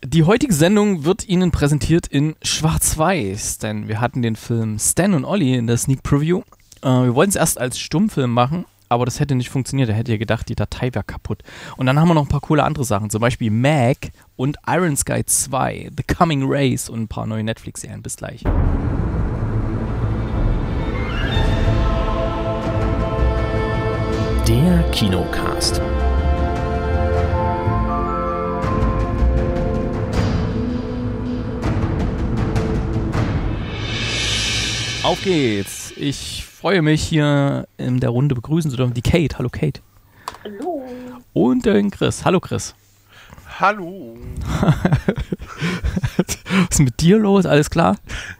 Die heutige Sendung wird Ihnen präsentiert in Schwarz-Weiß, denn wir hatten den Film Stan und Ollie in der Sneak Preview. Wir wollten es erst als Stummfilm machen, aber das hätte nicht funktioniert. Da hätte ihr gedacht, die Datei wäre kaputt. Und dann haben wir noch ein paar coole andere Sachen, zum Beispiel Mag und Iron Sky 2, The Coming Race und ein paar neue Netflix-Serien. Bis gleich. Der Kinocast. Auf geht's. Ich freue mich, hier in der Runde begrüßen zu dürfen die Kate. Hallo Kate. Hallo. Und den Chris. Hallo Chris. Hallo. Was ist mit dir los? Alles klar?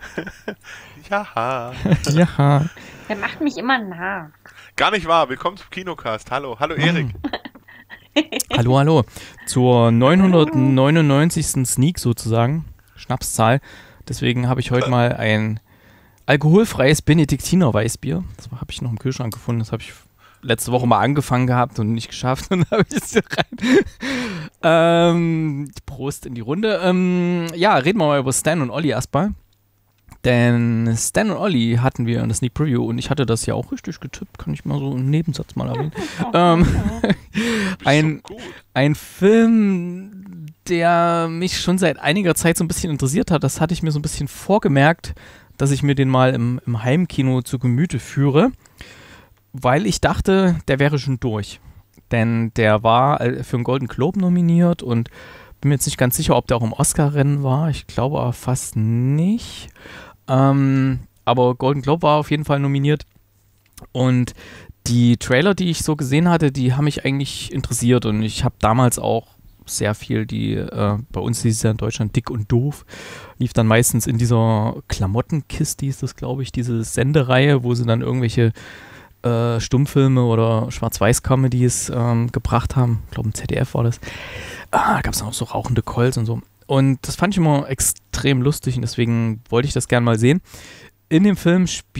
Ja. Ja. Der macht mich immer nach. Gar nicht wahr. Willkommen zum Kinocast. Hallo. Hallo Erik. Hallo, hallo. Zur 999. Sneak sozusagen. Schnapszahl. Deswegen habe ich heute mal ein alkoholfreies Benediktiner Weißbier. Das habe ich noch im Kühlschrank gefunden. Das habe ich letzte Woche mal angefangen gehabt und nicht geschafft. Und dann habe ich es hier rein. Prost in die Runde. Ja, reden wir mal über Stan und Ollie erstmal. Denn Stan und Ollie hatten wir in der Sneak Preview und ich hatte das ja auch richtig getippt. Kann ich mal so einen Nebensatz mal erwähnen. Ein Film, der mich schon seit einiger Zeit so ein bisschen interessiert hat. Das hatte ich mir so ein bisschen vorgemerkt, dass ich mir den mal im Heimkino zu Gemüte führe, weil ich dachte, der wäre schon durch. Denn der war für einen Golden Globe nominiert und bin mir jetzt nicht ganz sicher, ob der auch im Oscar-Rennen war. Ich glaube aber fast nicht. Aber Golden Globe war auf jeden Fall nominiert. Und die Trailer, die ich so gesehen hatte, die haben mich eigentlich interessiert. Und ich habe damals auch sehr viel, bei uns hieß es ja in Deutschland Dick und Doof, lief dann meistens in dieser Klamottenkiste, hieß das, glaube ich, diese Sendereihe, wo sie dann irgendwelche Stummfilme oder Schwarz-Weiß-Comedies gebracht haben. Ich glaube, im ZDF war das. Da gab es auch so rauchende Colts und so. Und das fand ich immer extrem lustig und deswegen wollte ich das gerne mal sehen. In dem Film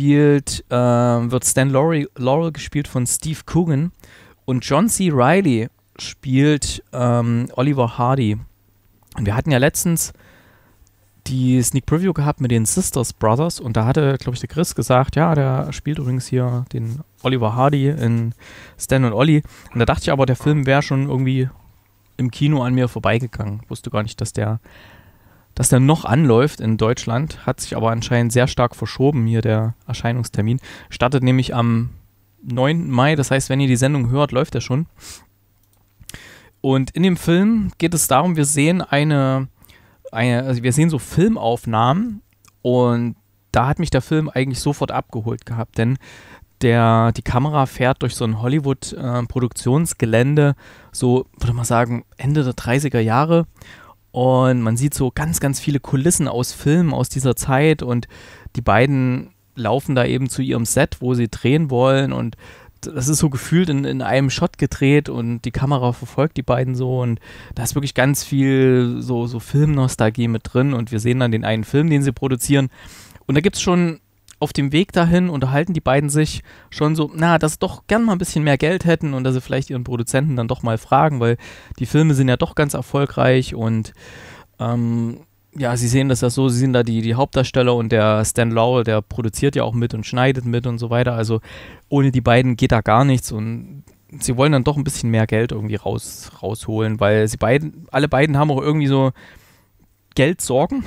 wird Stan Laurel gespielt von Steve Coogan und John C. Reilly spielt Oliver Hardy. Und wir hatten ja letztens die Sneak Preview gehabt mit den Sisters Brothers und da hatte, glaube ich, der Chris gesagt, ja, der spielt übrigens hier den Oliver Hardy in Stan und Ollie. Und da dachte ich aber, der Film wäre schon irgendwie im Kino an mir vorbeigegangen. Wusste gar nicht, dass der noch anläuft in Deutschland, hat sich aber anscheinend sehr stark verschoben hier, der Erscheinungstermin. Startet nämlich am 9. Mai, das heißt, wenn ihr die Sendung hört, läuft er schon. Und in dem Film geht es darum, wir sehen wir sehen so Filmaufnahmen und da hat mich der Film eigentlich sofort abgeholt gehabt, denn die Kamera fährt durch so ein Hollywood-Produktionsgelände, so, würde man sagen, Ende der 30er Jahre und man sieht so ganz, ganz viele Kulissen aus Filmen aus dieser Zeit und die beiden laufen da eben zu ihrem Set, wo sie drehen wollen und das ist so gefühlt in einem Shot gedreht und die Kamera verfolgt die beiden so und da ist wirklich ganz viel so Filmnostalgie mit drin und wir sehen dann den einen Film, den sie produzieren und da gibt es schon auf dem Weg dahin unterhalten die beiden sich schon so, dass sie doch gern mal ein bisschen mehr Geld hätten und dass sie vielleicht ihren Produzenten dann doch mal fragen, weil die Filme sind ja doch ganz erfolgreich und ja, sie sehen das ja so, sie sind da die Hauptdarsteller und der Stan Laurel, der produziert ja auch mit und schneidet mit und so weiter, also ohne die beiden geht da gar nichts und sie wollen dann doch ein bisschen mehr Geld irgendwie rausholen, weil alle beiden haben auch irgendwie so Geldsorgen.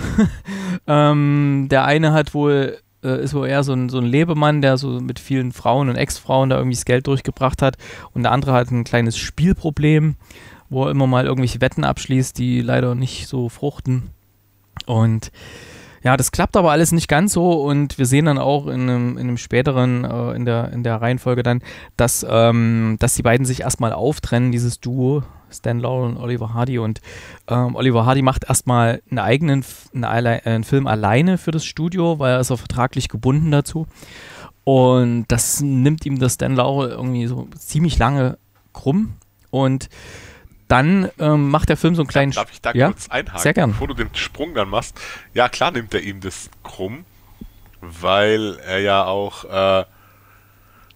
Der eine hat ist wohl eher so ein Lebemann, der so mit vielen Frauen und Ex-Frauen da irgendwie das Geld durchgebracht hat und der andere hat ein kleines Spielproblem, wo er immer mal irgendwelche Wetten abschließt, die leider nicht so fruchten. Und ja, das klappt aber alles nicht ganz so und wir sehen dann auch in einem späteren, in der Reihenfolge dann, dass die beiden sich erstmal auftrennen, dieses Duo, Stan Laurel und Oliver Hardy und Oliver Hardy macht erstmal einen Film alleine für das Studio, weil er ist auch vertraglich gebunden dazu und das nimmt ihm das Stan Laurel irgendwie so ziemlich lange krumm und dann macht der Film so einen kleinen... Darf ich da kurz einhaken, sehr gern. Bevor du den Sprung dann machst? Ja, klar nimmt er ihm das krumm, weil er ja auch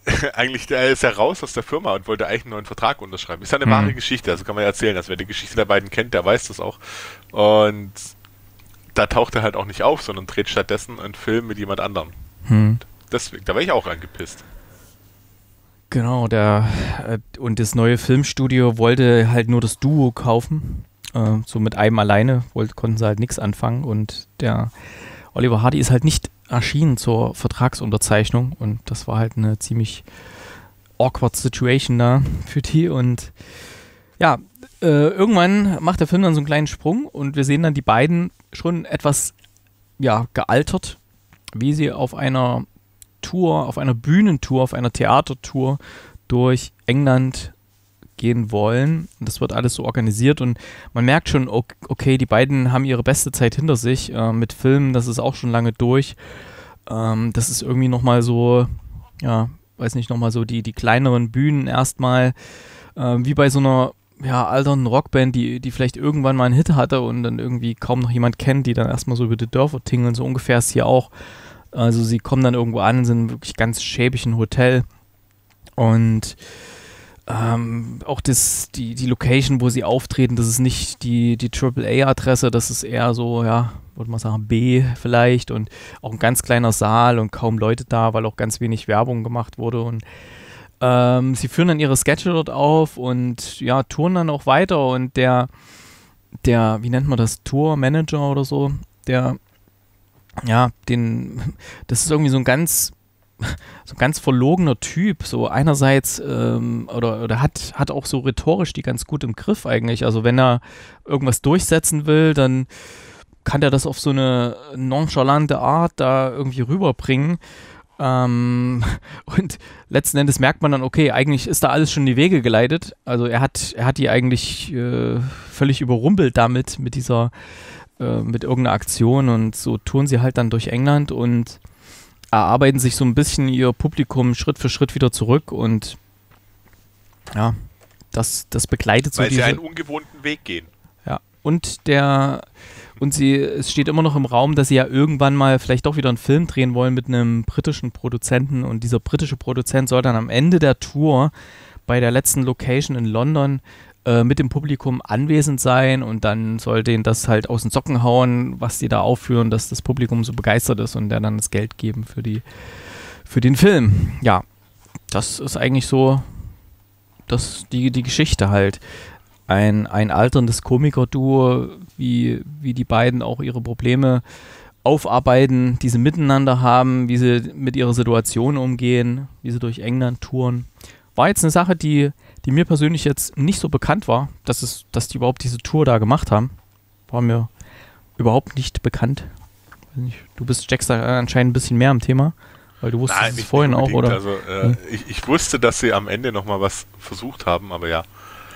eigentlich, der ist ja raus aus der Firma und wollte eigentlich einen neuen Vertrag unterschreiben. Ist ja eine wahre Geschichte, also kann man ja erzählen. Also wer die Geschichte der beiden kennt, der weiß das auch. Und da taucht er halt auch nicht auf, sondern dreht stattdessen einen Film mit jemand anderem. Deswegen, da war ich auch angepisst. Genau, und das neue Filmstudio wollte halt nur das Duo kaufen. So mit einem alleine konnten sie halt nichts anfangen. Und der Oliver Hardy ist halt nicht erschienen zur Vertragsunterzeichnung. Und das war halt eine ziemlich awkward Situation da für die. Und ja, irgendwann macht der Film dann so einen kleinen Sprung und wir sehen dann die beiden schon etwas, ja, gealtert, wie sie auf einer Tour, auf einer Bühnentour, auf einer Theatertour durch England gehen wollen. Und das wird alles so organisiert und man merkt schon, okay, die beiden haben ihre beste Zeit hinter sich mit Filmen, das ist auch schon lange durch. Das ist irgendwie nochmal so, ja, weiß nicht, nochmal so die kleineren Bühnen erstmal, wie bei so einer alternden Rockband, die vielleicht irgendwann mal einen Hit hatte und dann irgendwie kaum noch jemand kennt, die dann erstmal so über die Dörfer tingeln, so ungefähr ist hier auch. Also sie kommen dann irgendwo an, sind wirklich ganz schäbig ein Hotel und auch die Location, wo sie auftreten, das ist nicht die AAA-Adresse, das ist eher so, ja, würde man sagen, B vielleicht und auch ein ganz kleiner Saal und kaum Leute da, weil auch ganz wenig Werbung gemacht wurde und sie führen dann ihre Sketche dort auf und ja, touren dann auch weiter und der, wie nennt man das, Tour-Manager oder so, das ist irgendwie so ein ganz verlogener Typ, so einerseits oder hat auch so rhetorisch die ganz gut im Griff eigentlich, also wenn er irgendwas durchsetzen will, dann kann er das auf so eine nonchalante Art da irgendwie rüberbringen. Und letzten Endes merkt man dann, okay, eigentlich ist da alles schon in die Wege geleitet. Also er hat die eigentlich völlig überrumpelt damit, mit irgendeiner Aktion und so touren sie halt dann durch England und erarbeiten sich so ein bisschen ihr Publikum Schritt für Schritt wieder zurück und ja, das begleitet so weil sie einen ungewohnten Weg gehen. Ja, es steht immer noch im Raum, dass sie ja irgendwann mal vielleicht doch wieder einen Film drehen wollen mit einem britischen Produzenten und dieser britische Produzent soll dann am Ende der Tour bei der letzten Location in London mit dem Publikum anwesend sein und dann soll denen das halt aus den Socken hauen, was die da aufführen, dass das Publikum so begeistert ist und der dann das Geld geben für den Film. Ja, das ist eigentlich so die Geschichte halt. Ein alterndes Komiker-Duo, wie die beiden auch ihre Probleme aufarbeiten, die sie miteinander haben, wie sie mit ihrer Situation umgehen, wie sie durch England touren. War jetzt eine Sache, die mir persönlich jetzt nicht so bekannt war, dass die überhaupt diese Tour da gemacht haben. War mir überhaupt nicht bekannt. Du steckst da anscheinend ein bisschen mehr am Thema, weil du wusstest es vorhin auch, oder? Also, ich wusste, dass sie am Ende nochmal was versucht haben, aber ja.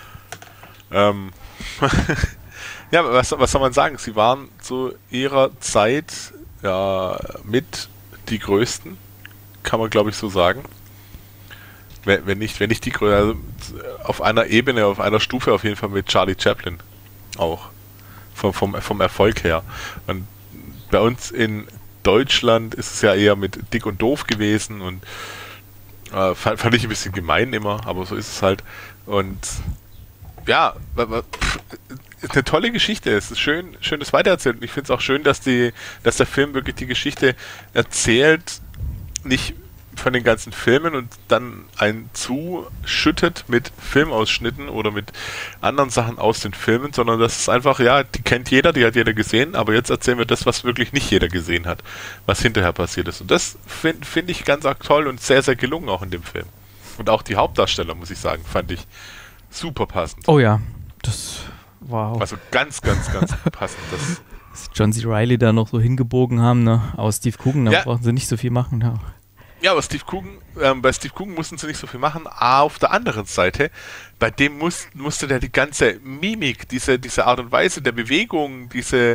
Ja, was soll man sagen? Sie waren zu ihrer Zeit ja mit die Größten, kann man glaube ich so sagen. Wenn nicht die Größte, also auf einer Ebene, auf einer Stufe auf jeden Fall mit Charlie Chaplin auch. Vom Erfolg her. Und bei uns in Deutschland ist es ja eher mit Dick und Doof gewesen und fand ich ein bisschen gemein immer, aber so ist es halt. Und ja, eine tolle Geschichte. Es ist schön das weitererzählt. Und ich finde es auch schön, dass der Film wirklich die Geschichte erzählt, nicht von den ganzen Filmen und dann einen zuschüttet mit Filmausschnitten oder mit anderen Sachen aus den Filmen, sondern das ist einfach, ja, die kennt jeder, die hat jeder gesehen, aber jetzt erzählen wir das, was wirklich nicht jeder gesehen hat, was hinterher passiert ist. Und das finde ich ganz toll und sehr, sehr gelungen auch in dem Film. Und auch die Hauptdarsteller, muss ich sagen, fand ich super passend. Oh ja, das war auch. Also ganz passend. Das John C. Reilly da noch so hingebogen haben, ne? Aber Steve Coogan, da brauchen sie nicht so viel machen. Ja. Ja, aber bei Steve Coogan mussten sie nicht so viel machen. Auf der anderen Seite, bei dem musste der die ganze Mimik, diese Art und Weise der Bewegung, diesen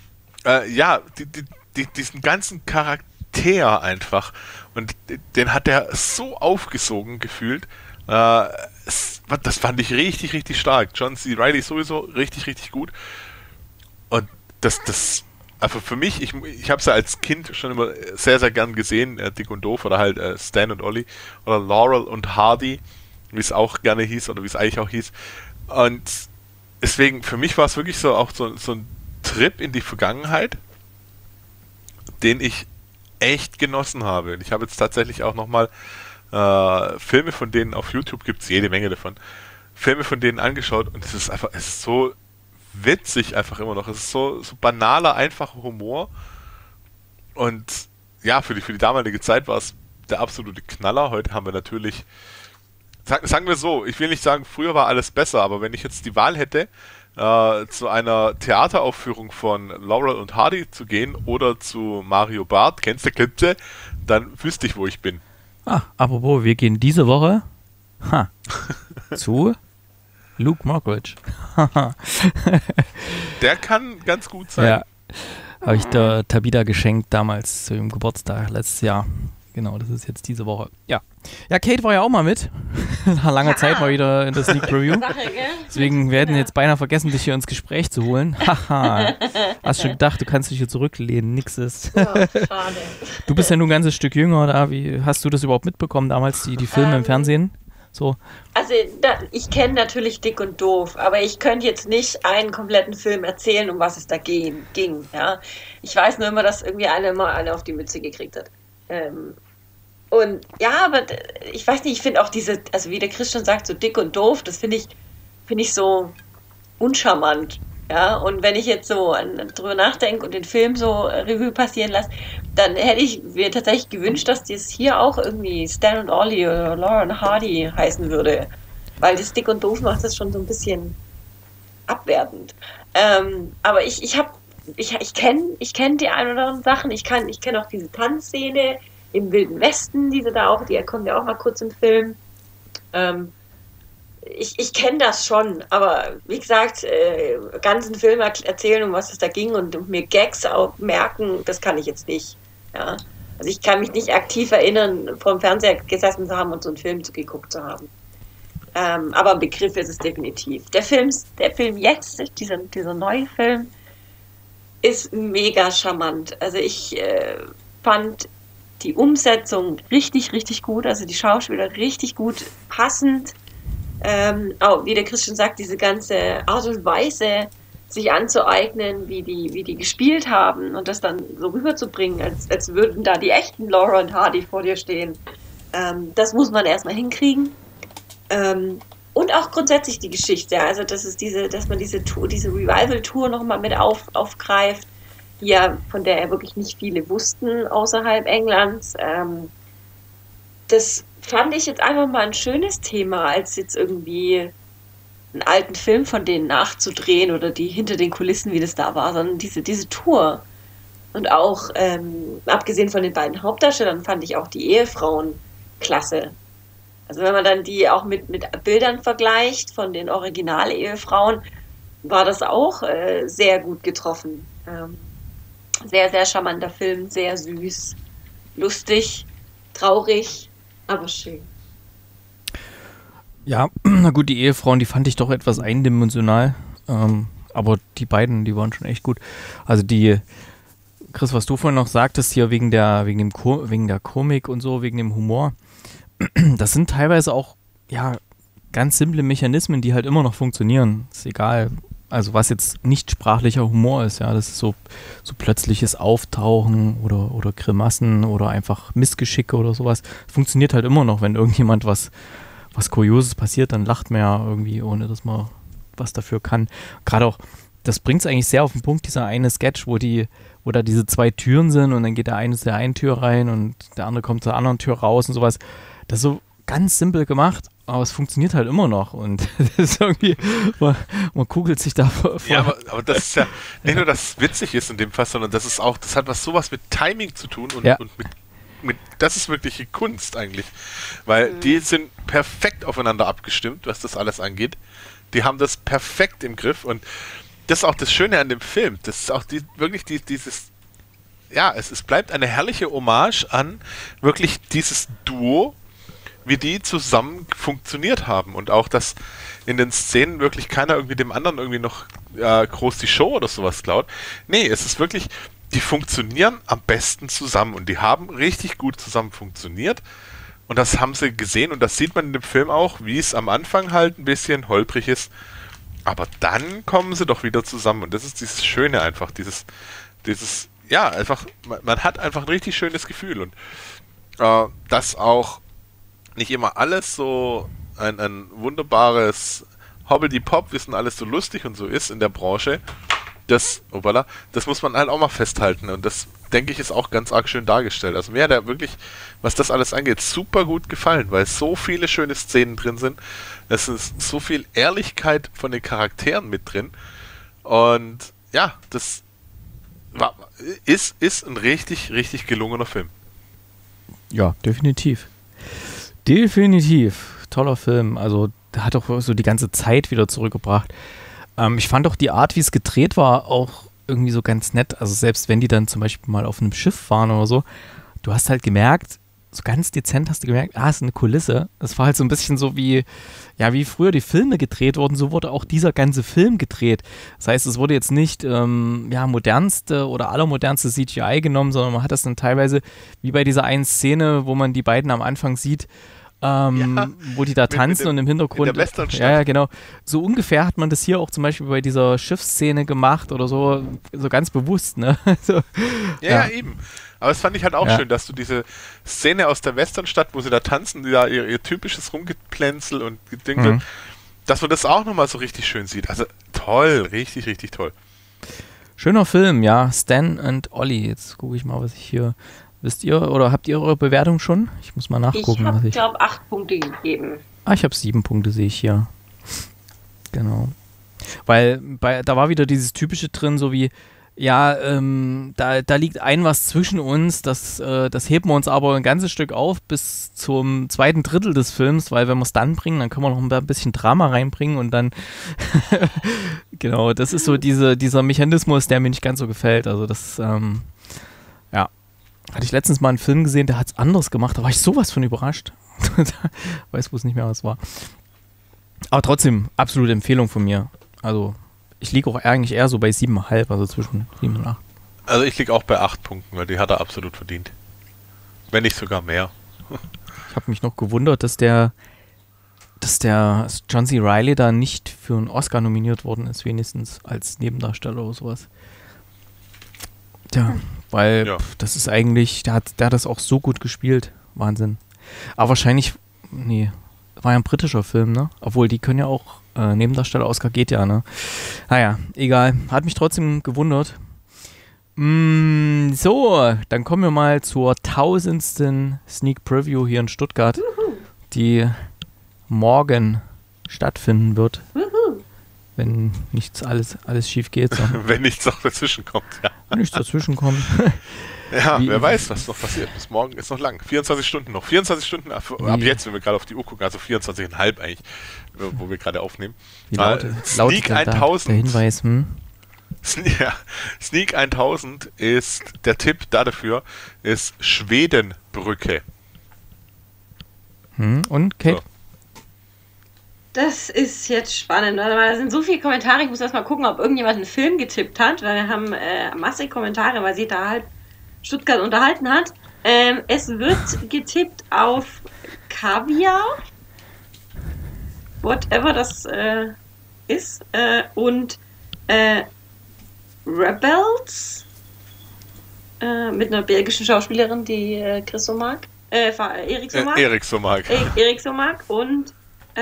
ganzen Charakter einfach. Und den hat er so aufgesogen gefühlt. Das fand ich richtig, richtig stark. John C. Reilly sowieso richtig, richtig gut. Und das also für mich, ich habe es ja als Kind schon immer sehr, sehr gern gesehen, Dick und Doof oder halt Stan und Ollie oder Laurel und Hardy, wie es auch gerne hieß oder wie es eigentlich auch hieß. Und deswegen, für mich war es wirklich so auch so ein Trip in die Vergangenheit, den ich echt genossen habe. Und ich habe jetzt tatsächlich auch nochmal Filme von denen auf YouTube, gibt es jede Menge davon, Filme von denen angeschaut und es ist so witzig einfach immer noch. Es ist so banaler, einfacher Humor und ja, für die damalige Zeit war es der absolute Knaller. Heute haben wir natürlich, sagen wir so, ich will nicht sagen, früher war alles besser, aber wenn ich jetzt die Wahl hätte, zu einer Theateraufführung von Laurel und Hardy zu gehen oder zu Mario Barth, kennst du Klipse, dann wüsste ich, wo ich bin. Apropos, wir gehen diese Woche zu Luke Mockridge. Der kann ganz gut sein. Ja, habe ich der Tabitha geschenkt damals zu ihrem Geburtstag letztes Jahr. Genau, das ist jetzt diese Woche. Ja, Kate war ja auch mal mit. Nach langer Zeit mal wieder in der Sneak Preview. Deswegen werden jetzt beinahe vergessen, dich hier ins Gespräch zu holen. Haha. Hast schon gedacht, du kannst dich hier zurücklehnen. Nix ist. Schade. Du bist ja nur ein ganzes Stück jünger. Da. Wie hast du das überhaupt mitbekommen damals, die Filme im Fernsehen? So. Also ich kenne natürlich Dick und Doof, aber ich könnte jetzt nicht einen kompletten Film erzählen, um was es da ging. Ja? Ich weiß nur immer, dass irgendwie einer mal eine auf die Mütze gekriegt hat. Und ja, aber ich weiß nicht, ich finde auch also wie der Chris schon sagt, so Dick und Doof, das finde ich so uncharmant. Ja, und wenn ich jetzt so drüber nachdenke und den Film so Revue passieren lasse, dann hätte ich mir tatsächlich gewünscht, dass das hier auch irgendwie Stan und Ollie oder Laura und Hardy heißen würde. Weil das Dick und Doof macht das schon so ein bisschen abwertend. Aber ich kenne die ein oder anderen Sachen. Ich kenne auch diese Tanzszene im Wilden Westen, die kommt ja auch mal kurz im Film. Ich kenne das schon, aber wie gesagt, ganzen Film erzählen, um was es da ging und mir Gags auch merken, das kann ich jetzt nicht. Ja? Also ich kann mich nicht aktiv erinnern, vor dem Fernseher gesessen zu haben und so einen Film geguckt zu haben. Aber ein Begriff ist es definitiv. Der Film jetzt, dieser neue Film, ist mega charmant. Also ich fand die Umsetzung richtig, richtig gut, also die Schauspieler richtig gut passend. Auch wie der Christian sagt, diese ganze Art und Weise, sich anzueignen, wie die gespielt haben und das dann so rüberzubringen, als würden da die echten Laura und Hardy vor dir stehen. Das muss man erstmal hinkriegen. Und auch grundsätzlich die Geschichte, also dass man diese Revival-Tour nochmal mit aufgreift, von der ja wirklich nicht viele wussten außerhalb Englands. Das fand ich jetzt einfach mal ein schönes Thema, als jetzt irgendwie einen alten Film von denen nachzudrehen oder die hinter den Kulissen, wie das da war, sondern diese Tour. Und auch, abgesehen von den beiden Hauptdarstellern, fand ich auch die Ehefrauen klasse. Also wenn man dann die auch mit Bildern vergleicht von den Original-Ehefrauen, war das auch sehr gut getroffen. Sehr, sehr charmanter Film, sehr süß, lustig, traurig, aber schön. Ja, na gut, die Ehefrauen, die fand ich doch etwas eindimensional. Aber die beiden, die waren schon echt gut. Also Chris, was du vorhin noch sagtest, hier wegen der Komik und so, wegen dem Humor, das sind teilweise auch, ja, ganz simple Mechanismen, die halt immer noch funktionieren. Ist egal, also was jetzt nicht sprachlicher Humor ist, ja, das ist so plötzliches Auftauchen oder Grimassen oder einfach Missgeschicke oder sowas. Funktioniert halt immer noch, wenn irgendjemand was Kurioses passiert, dann lacht man ja irgendwie, ohne dass man was dafür kann. Gerade auch, das bringt es eigentlich sehr auf den Punkt, dieser eine Sketch, wo da diese zwei Türen sind und dann geht der eine zu der einen Tür rein und der andere kommt zur anderen Tür raus und sowas. Das ist so ganz simpel gemacht, aber es funktioniert halt immer noch und das ist irgendwie, man kugelt sich da vor. Ja, aber das ist ja nicht nur, dass es witzig ist in dem Fall, sondern das hat sowas mit Timing zu tun und mit das ist wirkliche Kunst eigentlich, weil die sind perfekt aufeinander abgestimmt, was das alles angeht. Die haben das perfekt im Griff und das ist auch das Schöne an dem Film. Das ist auch dieses, ja, es bleibt eine herrliche Hommage an wirklich dieses Duo, wie die zusammen funktioniert haben und auch, dass in den Szenen wirklich keiner irgendwie dem anderen irgendwie noch groß die Show oder sowas klaut. Nee, es ist wirklich, die funktionieren am besten zusammen und die haben richtig gut zusammen funktioniert und das haben sie gesehen und das sieht man in dem Film auch, wie es am Anfang halt ein bisschen holprig ist, aber dann kommen sie doch wieder zusammen und das ist dieses Schöne einfach, dieses ja, einfach, man hat einfach ein richtig schönes Gefühl und dass auch nicht immer alles so ein wunderbares Hobbidi-Pop, wissen alles so lustig und so ist in der Branche, das muss man halt auch mal festhalten und das, denke ich, ist auch ganz arg schön dargestellt. Also mir hat er wirklich, was das alles angeht, super gut gefallen, weil so viele schöne Szenen drin sind, es ist so viel Ehrlichkeit von den Charakteren mit drin und ja, das ist ein richtig, richtig gelungener Film. Ja, definitiv. Definitiv. Toller Film. Also, der hat auch so die ganze Zeit wieder zurückgebracht. Ich fand auch die Art, wie es gedreht war, auch irgendwie so ganz nett. Also, selbst wenn die dann zum Beispiel mal auf einem Schiff waren oder so, du hast halt gemerkt, so ganz dezent hast du gemerkt, es ist eine Kulisse. Es war halt so ein bisschen so wie früher die Filme gedreht wurden, so wurde auch dieser ganze Film gedreht. Das heißt, es wurde jetzt nicht modernste oder allermodernste CGI genommen, sondern man hat das dann teilweise, wie bei dieser einen Szene, wo man die beiden am Anfang sieht, wo die da tanzen und im Hintergrund. In der Westernstadt. Ja, genau. So ungefähr hat man das hier auch zum Beispiel bei dieser Schiffsszene gemacht oder so ganz bewusst, ne? So, ja, eben. Aber das fand ich halt auch schön, dass du diese Szene aus der Westernstadt, wo sie da tanzen, die da ihr typisches Rumgeplänzel und Gedünkel, dass man das auch nochmal so richtig schön sieht. Also toll, richtig, richtig toll. Schöner Film, ja. Stan und Ollie. Jetzt gucke ich mal, was ich hier... Wisst ihr, oder habt ihr eure Bewertung schon? Ich muss mal nachgucken. Ich glaube, 8 Punkte gegeben. Ich habe 7 Punkte, sehe ich hier. Genau. Weil da war wieder dieses Typische drin, so wie, da liegt ein was zwischen uns, das heben wir uns aber ein ganzes Stück auf bis zum zweiten Drittel des Films, weil wenn wir es dann bringen, dann können wir noch ein bisschen Drama reinbringen und dann, genau, das ist so dieser Mechanismus, der mir nicht ganz so gefällt. Also das, hatte ich letztens mal einen Film gesehen, der hat es anders gemacht, da war ich sowas von überrascht. Weiß bloß nicht mehr, was war. Aber trotzdem, absolute Empfehlung von mir. Also, ich liege auch eigentlich eher so bei 7,5, also zwischen 7 und 8. Also ich liege auch bei 8 Punkten, weil die hat er absolut verdient. Wenn nicht sogar mehr. Ich habe mich noch gewundert, dass der John C. Reilly da nicht für einen Oscar nominiert worden ist, wenigstens als Nebendarsteller oder sowas. Tja, weil das ist eigentlich, der hat das auch so gut gespielt. Wahnsinn. Aber wahrscheinlich, war ja ein britischer Film, ne? Obwohl, die können ja auch, Nebendarsteller, Oscar geht ja, ne? Naja, egal. Hat mich trotzdem gewundert. So, dann kommen wir mal zur 1000. Sneak Preview hier in Stuttgart, die morgen stattfinden wird. Wenn nichts alles schief geht. Wenn nichts noch dazwischen kommt, ja. Wenn nichts dazwischen kommt. Ja, wer weiß, was noch passiert. Bis morgen ist noch lang. 24 Stunden noch. 24 Stunden ab jetzt, wenn wir gerade auf die Uhr gucken, also 24,5 eigentlich, wo wir gerade aufnehmen. Wie lautet Sneak 1000. Der Hinweis, Sneak 1000 ist, der Tipp dafür ist Schwedenbrücke. Und Kate? So. Das ist jetzt spannend, weil da sind so viele Kommentare. Ich muss erst mal gucken, ob irgendjemand einen Film getippt hat, weil wir haben massig Kommentare, weil sie da halt Stuttgart unterhalten hat. Es wird getippt auf Kaviar, whatever das ist, und Rebels mit einer belgischen Schauspielerin, die Chris so mag. Erik so mag. Erik so mag und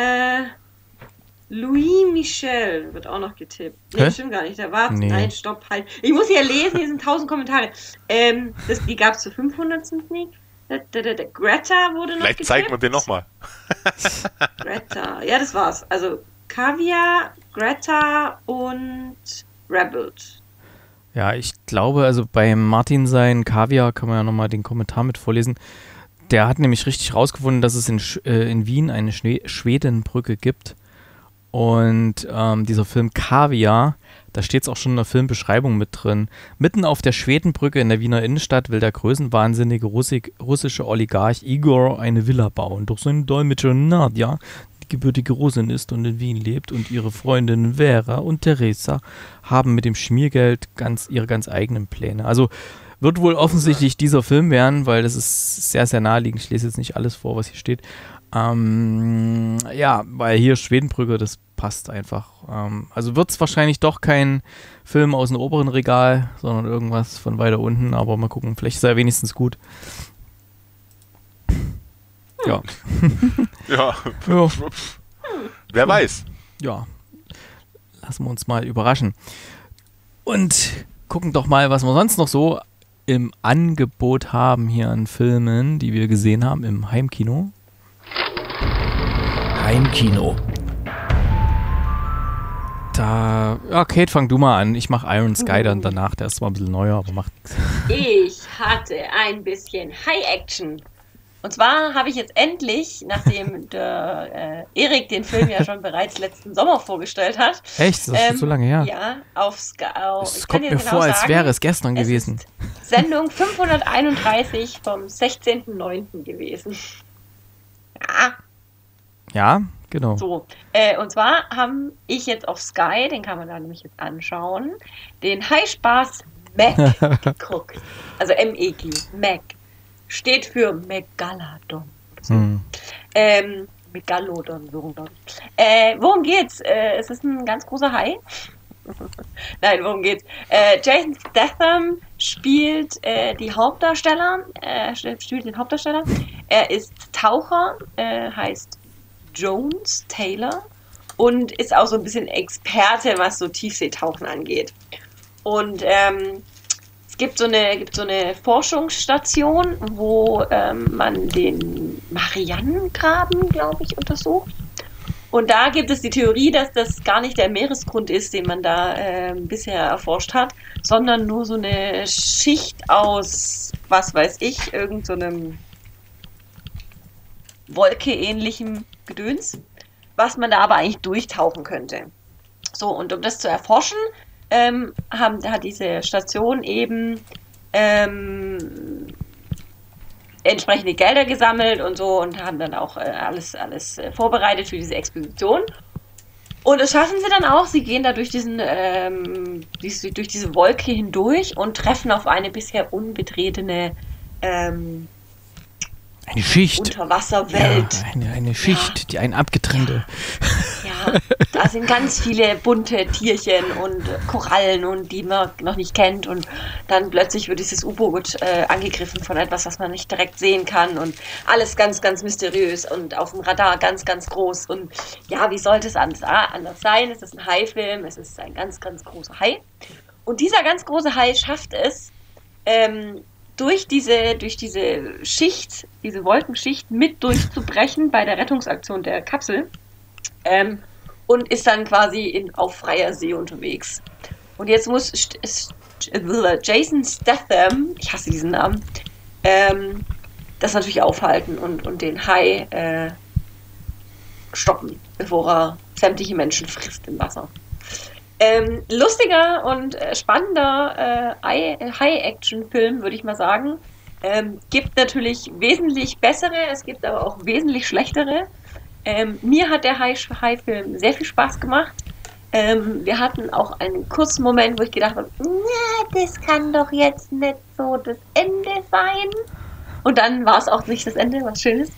Louis Michel wird auch noch getippt. Nee, stimmt gar nicht. Da war. Nee. Nein, stopp, halt. Ich muss hier lesen, hier sind 1000 Kommentare. Die gab es zur 500. Sneak. Greta wurde noch Vielleicht getippt. zeigen wir den nochmal. Greta, ja, das war's. Also Kaviar, Greta und Rebels. Ja, ich glaube, also bei Martin sein Kaviar kann man ja nochmal den Kommentar mit vorlesen. Der hat nämlich richtig rausgefunden, dass es in Wien eine Schwedenbrücke gibt. Und dieser Film Kaviar, da steht es auch schon in der Filmbeschreibung mit drin. Mitten auf der Schwedenbrücke in der Wiener Innenstadt will der größenwahnsinnige russische Oligarch Igor eine Villa bauen. Doch seine Dolmetscherin Nadja, die gebürtige Russin ist und in Wien lebt, und ihre Freundinnen Vera und Teresa haben mit dem Schmiergeld ihre ganz eigenen Pläne. Also wird wohl offensichtlich dieser Film werden, weil das ist sehr, sehr naheliegend. Ich lese jetzt nicht alles vor, was hier steht. Ja, weil hier Schwedenbrücke, das passt einfach. Also wird es wahrscheinlich doch kein Film aus dem oberen Regal, sondern irgendwas von weiter unten, aber mal gucken, vielleicht ist er wenigstens gut. Ja. Ja. Ja. Wer weiß. Ja. Lassen wir uns mal überraschen. Und gucken doch mal, was wir sonst noch so im Angebot haben hier an Filmen, die wir gesehen haben im Heimkino. Heimkino. Da, ja, Kate, fang du mal an. Ich mache Iron Sky dann danach. Der ist zwar ein bisschen neuer, aber macht nichts. Ich hatte ein bisschen High-Action. Und zwar habe ich jetzt endlich, nachdem der Erik den Film ja schon bereits letzten Sommer vorgestellt hat. Echt? Das ist schon so lange her? Ja, auf Sky. Es kommt mir vor, als wäre es gestern gewesen. Ist Sendung 531 vom 16.09. gewesen. Ja. Ja, genau. So, und zwar habe ich jetzt auf Sky, den kann man da nämlich jetzt anschauen, den High-Spaß Mac geguckt. Also M-E-G, Mac. Steht für Megalodon. So. Megalodon, so. Worum geht's? Es ist ein ganz großer Hai. Nein, worum geht's? Jason Statham spielt die Hauptdarsteller. Spielt den Hauptdarsteller. Er ist Taucher, heißt Jones Taylor und ist auch so ein bisschen Experte, was so Tiefseetauchen angeht. Und es gibt so eine Forschungsstation, wo man den Marianengraben, glaube ich, untersucht. Und da gibt es die Theorie, dass das gar nicht der Meeresgrund ist, den man da bisher erforscht hat, sondern nur so eine Schicht aus, was weiß ich, irgend so einem wolkeähnlichem Gedöns, was man da aber eigentlich durchtauchen könnte. So, und um das zu erforschen, hat diese Station eben entsprechende Gelder gesammelt und so und haben dann auch alles vorbereitet für diese Expedition. Und das schaffen sie dann auch. Sie gehen da durch durch diese Wolke hindurch und treffen auf eine bisher unbetretene eine Schicht. Unterwasserwelt. Ja, eine Schicht, die einen abgetrennte. Ja, da sind ganz viele bunte Tierchen und Korallen und die man noch nicht kennt und dann plötzlich wird dieses U-Boot angegriffen von etwas, was man nicht direkt sehen kann und alles ganz, ganz mysteriös und auf dem Radar ganz, ganz groß und ja, wie sollte es anders sein? Es ist ein Haifilm, es ist ein ganz, ganz großer Hai und dieser ganz große Hai schafft es, durch diese Schicht, diese Wolkenschicht mit durchzubrechen bei der Rettungsaktion der Kapsel und ist dann quasi auf freier See unterwegs. Und jetzt muss Jason Statham, ich hasse diesen Namen, das natürlich aufhalten und den Hai stoppen, bevor er sämtliche Menschen frisst im Wasser. Lustiger und spannender High-Action-Film, würde ich mal sagen. Gibt natürlich wesentlich bessere, es gibt aber auch wesentlich schlechtere. Mir hat der Hai-Film sehr viel Spaß gemacht. Wir hatten auch einen kurzen Moment, wo ich gedacht habe, das kann doch jetzt nicht so das Ende sein. Und dann war es auch nicht das Ende, was Schönes.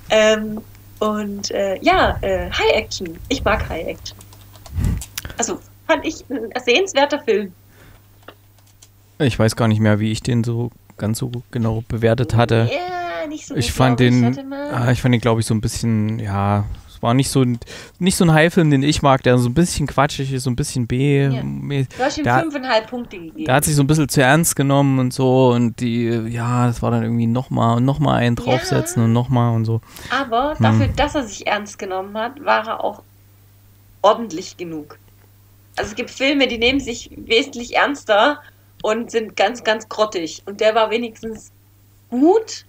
High-Action. Ich mag High-Action. Also fand ich ein sehenswerter Film. Ich weiß gar nicht mehr, wie ich den so ganz so genau bewertet hatte. Ja, nicht so. Ich fand den, glaube ich, so ein bisschen, ja, es war nicht so ein Hai-Film, den ich mag, der so ein bisschen quatschig ist, so ein bisschen B. Ja. Du hast ihm 5,5 Punkte gegeben. Der hat sich so ein bisschen zu ernst genommen und so und das war dann irgendwie nochmal einen draufsetzen und nochmal und so. Aber dafür, dass er sich ernst genommen hat, war er auch ordentlich genug. Also es gibt Filme, die nehmen sich wesentlich ernster und sind ganz, ganz grottig. Und der war wenigstens gut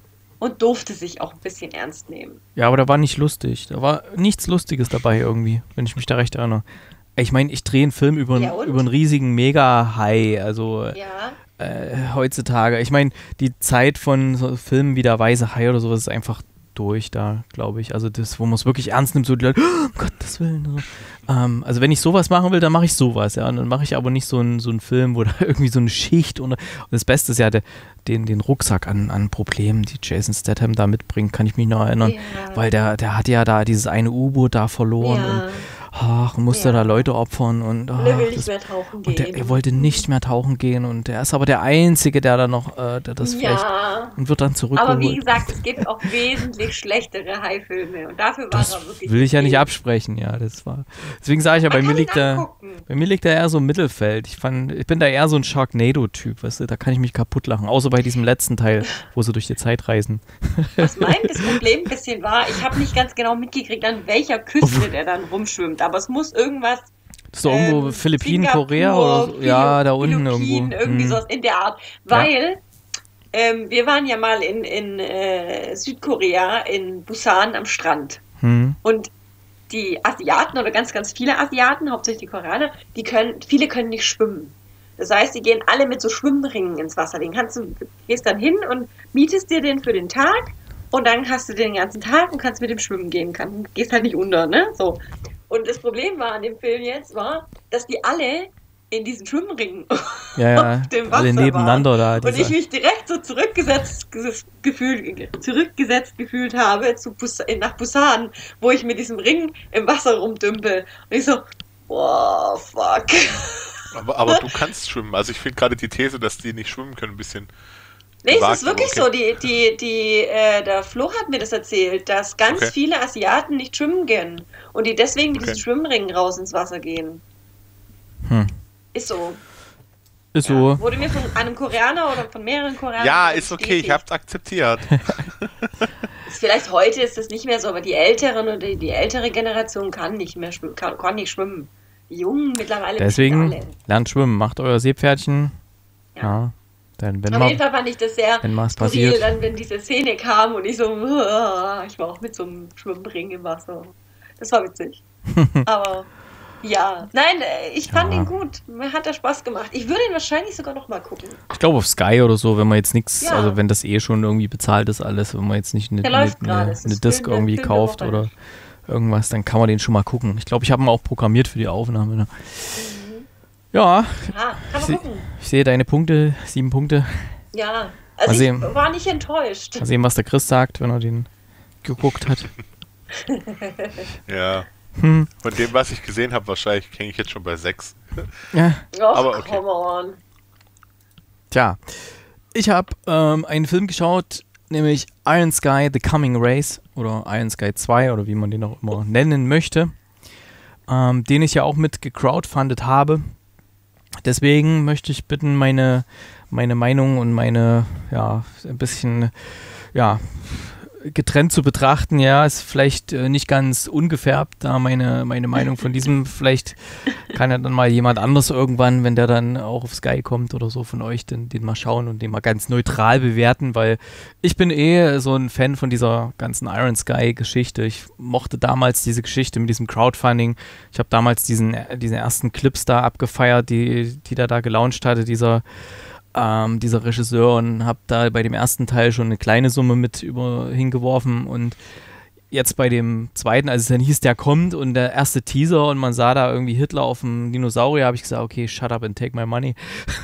und durfte sich auch ein bisschen ernst nehmen. Ja, aber da war nicht lustig. Da war nichts Lustiges dabei irgendwie, wenn ich mich da recht erinnere. Ich meine, ich drehe einen Film über einen riesigen Mega-Hai, also heutzutage. Ich meine, die Zeit von so Filmen wie der Weiße Hai oder sowas ist einfach durch da, glaube ich. Also das, wo man es wirklich ernst nimmt, so die Leute, oh, um Gottes Willen. So. Also wenn ich sowas machen will, dann mache ich sowas, ja. Und dann mache ich aber nicht so einen Film, wo da irgendwie so eine Schicht und das Beste ist ja den Rucksack an Problemen, die Jason Statham da mitbringt, kann ich mich noch erinnern. Weil der hat ja da dieses eine U-Boot da verloren und musste da Leute opfern und er will nicht mehr tauchen gehen. Und er wollte nicht mehr tauchen gehen und er ist aber der Einzige, der da noch der das vielleicht und wird dann zurückgeholt. Aber wie gesagt, es gibt auch wesentlich schlechtere Hai-Filme und dafür war er wirklich will ich ja nicht absprechen, ja, das war. Deswegen sage ich ja, bei mir liegt er eher so im Mittelfeld. Ich bin da eher so ein Sharknado-Typ, weißt du, da kann ich mich kaputt lachen, außer bei diesem letzten Teil, wo sie durch die Zeit reisen. Was das Problem ein bisschen war, ich habe nicht ganz genau mitgekriegt, an welcher Küste der dann rumschwimmt, aber es muss irgendwas. Das ist doch irgendwo Philippinen, Korea oder so. Ja, da unten irgendwo. Irgendwie sowas in der Art. Weil wir waren ja mal in Südkorea, in Busan am Strand. Und die Asiaten oder ganz, ganz viele Asiaten, hauptsächlich die Koreaner, viele können nicht schwimmen. Das heißt, die gehen alle mit so Schwimmringen ins Wasser. Gehst dann hin und mietest dir den für den Tag und dann hast du den ganzen Tag und kannst mit dem schwimmen gehen. Gehst halt nicht unter, ne? So. Und das Problem war an dem Film jetzt, dass die alle in diesen Schwimmringen auf dem Wasser alle nebeneinander waren. Und ich mich direkt so zurückgesetzt gefühlt habe nach Busan, wo ich mit diesem Ring im Wasser rumdümpel. Und ich so, boah, fuck. Aber du kannst schwimmen. Also ich finde gerade die These, dass die nicht schwimmen können, ein bisschen. Nee, es ist wirklich so. Der Flo hat mir das erzählt, dass ganz viele Asiaten nicht schwimmen gehen und die deswegen mit diesen Schwimmringen raus ins Wasser gehen. Ist so. Ist so. Wurde mir von einem Koreaner oder von mehreren Koreanern. Ja, ist okay, ich hab's akzeptiert. Vielleicht heute ist das nicht mehr so, aber die Älteren oder die ältere Generation kann nicht schwimmen. Die Jungen mittlerweile. Deswegen lernt schwimmen, macht euer Seepferdchen. Ja. Dann, auf jeden Fall fand ich das sehr skurril, dann, wenn diese Szene kam und ich so, ich war auch mit so einem Schwimmring im Wasser. Das war witzig. Aber ja, nein, ich fand ihn gut. Mir hat er Spaß gemacht. Ich würde ihn wahrscheinlich sogar noch mal gucken. Ich glaube auf Sky oder so, wenn man jetzt nichts, also wenn das schon irgendwie bezahlt ist alles, wenn man jetzt nicht eine Disc irgendwie kauft oder irgendwas, dann kann man den schon mal gucken. Ich glaube, ich habe ihn auch programmiert für die Aufnahme. Ne? Ja, kann man gucken. Ich sehe deine Punkte, 7 Punkte. Ja, also ich war nicht enttäuscht. Mal sehen, was der Chris sagt, wenn er den geguckt hat. Ja. Von dem, was ich gesehen habe, wahrscheinlich hänge ich jetzt schon bei 6. Ja. Aber okay. Come on. Tja, ich habe einen Film geschaut, nämlich Iron Sky, The Coming Race oder Iron Sky 2 oder wie man den auch immer nennen möchte, den ich ja auch mit gecrowdfundet habe. Deswegen möchte ich bitten, meine Meinung und meine, ein bisschen, getrennt zu betrachten. Ja, ist vielleicht nicht ganz ungefärbt, da meine Meinung von diesem, vielleicht kann ja dann mal jemand anders irgendwann, wenn der dann auch auf Sky kommt oder so von euch, den mal schauen und den mal ganz neutral bewerten, weil ich bin so ein Fan von dieser ganzen Iron Sky Geschichte. Ich mochte damals diese Geschichte mit diesem Crowdfunding. Ich habe damals diese ersten Clips da abgefeiert, die der da gelauncht hatte, dieser Regisseur, und habe da bei dem ersten Teil schon eine kleine Summe mit hingeworfen und jetzt bei dem zweiten, als es dann hieß, der kommt und der erste Teaser und man sah da irgendwie Hitler auf dem Dinosaurier, habe ich gesagt, okay, shut up and take my money.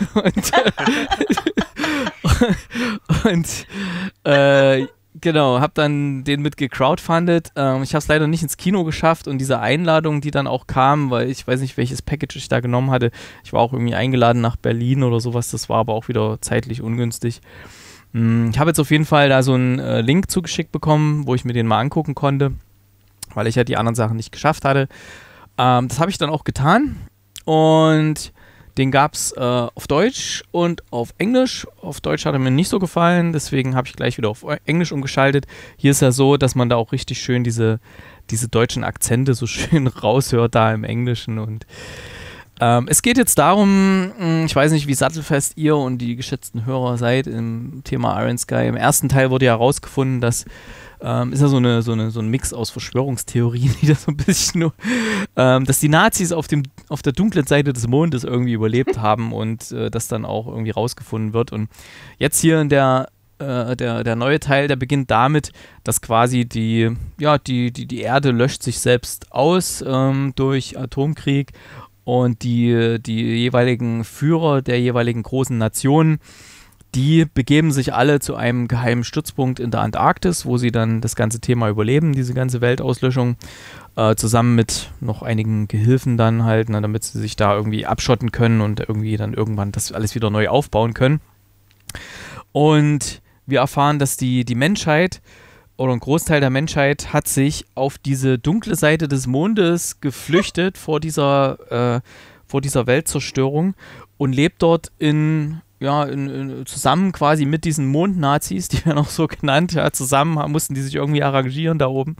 Genau, habe dann den mit gecrowdfundet. Ich habe es leider nicht ins Kino geschafft und diese Einladung, die dann auch kam, weil ich weiß nicht, welches Package ich da genommen hatte. Ich war auch irgendwie eingeladen nach Berlin oder sowas, das war aber auch wieder zeitlich ungünstig. Ich habe jetzt auf jeden Fall da so einen Link zugeschickt bekommen, wo ich mir den mal angucken konnte, weil ich ja die anderen Sachen nicht geschafft hatte. Das habe ich dann auch getan und den gab es auf Deutsch und auf Englisch. Auf Deutsch hat er mir nicht so gefallen, deswegen habe ich gleich wieder auf Englisch umgeschaltet. Hier ist ja so, dass man da auch richtig schön diese deutschen Akzente so schön raushört da im Englischen und Es geht jetzt darum, ich weiß nicht, wie sattelfest ihr und die geschätzten Hörer seid im Thema Iron Sky. Im ersten Teil wurde ja herausgefunden, dass ist ja so ein Mix aus Verschwörungstheorien, die da so ein bisschen nur, dass die Nazis auf der dunklen Seite des Mondes irgendwie überlebt haben und das dann auch irgendwie rausgefunden wird. Und jetzt hier in der neue Teil, der beginnt damit, dass quasi die Erde löscht sich selbst aus durch Atomkrieg und die jeweiligen Führer der jeweiligen großen Nationen, die begeben sich alle zu einem geheimen Stützpunkt in der Antarktis, wo sie dann das ganze Thema überleben, diese ganze Weltauslöschung, zusammen mit noch einigen Gehilfen dann halt, damit sie sich da irgendwie abschotten können und irgendwie dann irgendwann das alles wieder neu aufbauen können. Und wir erfahren, dass die Menschheit oder ein Großteil der Menschheit hat sich auf diese dunkle Seite des Mondes geflüchtet vor dieser Weltzerstörung und lebt dort zusammen quasi mit diesen Mondnazis, die werden auch so genannt, zusammen mussten die sich irgendwie arrangieren da oben.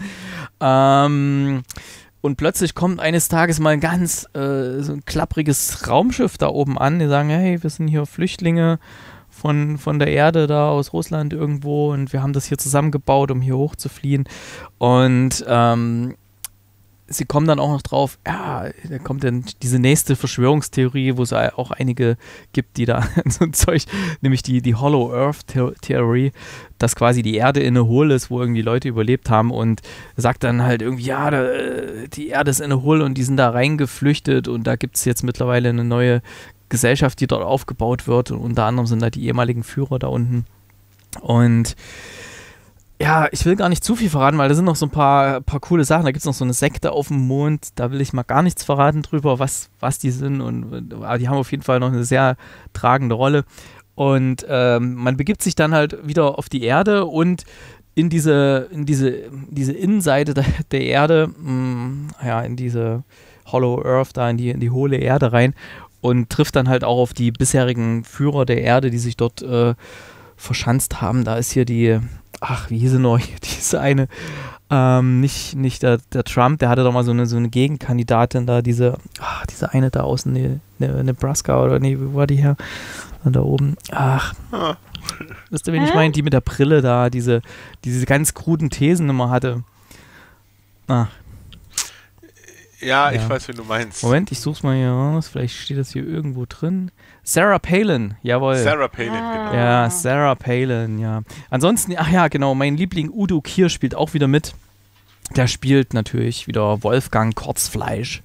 Und plötzlich kommt eines Tages mal so ein klappriges Raumschiff da oben an, die sagen, hey, wir sind hier Flüchtlinge von der Erde da aus Russland irgendwo und wir haben das hier zusammengebaut, um hier hochzufliehen. Und sie kommen dann auch noch drauf, ja, da kommt dann diese nächste Verschwörungstheorie, wo es auch einige gibt, die da so ein Zeug, nämlich die Hollow Earth Theorie, dass quasi die Erde inne hohl ist, wo irgendwie Leute überlebt haben und sagt dann halt irgendwie, ja, die Erde ist inne hohl und die sind da reingeflüchtet und da gibt es jetzt mittlerweile eine neue Gesellschaft, die dort aufgebaut wird und unter anderem sind da die ehemaligen Führer da unten. Und ja, ich will gar nicht zu viel verraten, weil da sind noch so ein paar coole Sachen. Da gibt es noch so eine Sekte auf dem Mond, da will ich mal gar nichts verraten drüber, was die sind. Aber die haben auf jeden Fall noch eine sehr tragende Rolle. Und man begibt sich dann halt wieder auf die Erde und in diese Innenseite der Erde, in diese Hollow Earth, da in die hohle Erde rein und trifft dann halt auch auf die bisherigen Führer der Erde, die sich dort verschanzt haben. Da ist hier wie hieß sie noch? Diese eine, nicht der Trump, der hatte doch mal so eine Gegenkandidatin da, diese eine da aus Nebraska oder nee, wo war die her? Da oben. Wisst ihr, wen ich meine? Die mit der Brille da, diese ganz kruden Thesen immer hatte. Ja, ich weiß, wen du meinst. Moment, ich such's mal hier raus. Vielleicht steht das hier irgendwo drin. Sarah Palin, jawohl. Sarah Palin, genau. Ja, Sarah Palin, ja. Ansonsten, genau, mein Liebling Udo Kier spielt auch wieder mit. Der spielt natürlich wieder Wolfgang Kotzfleisch.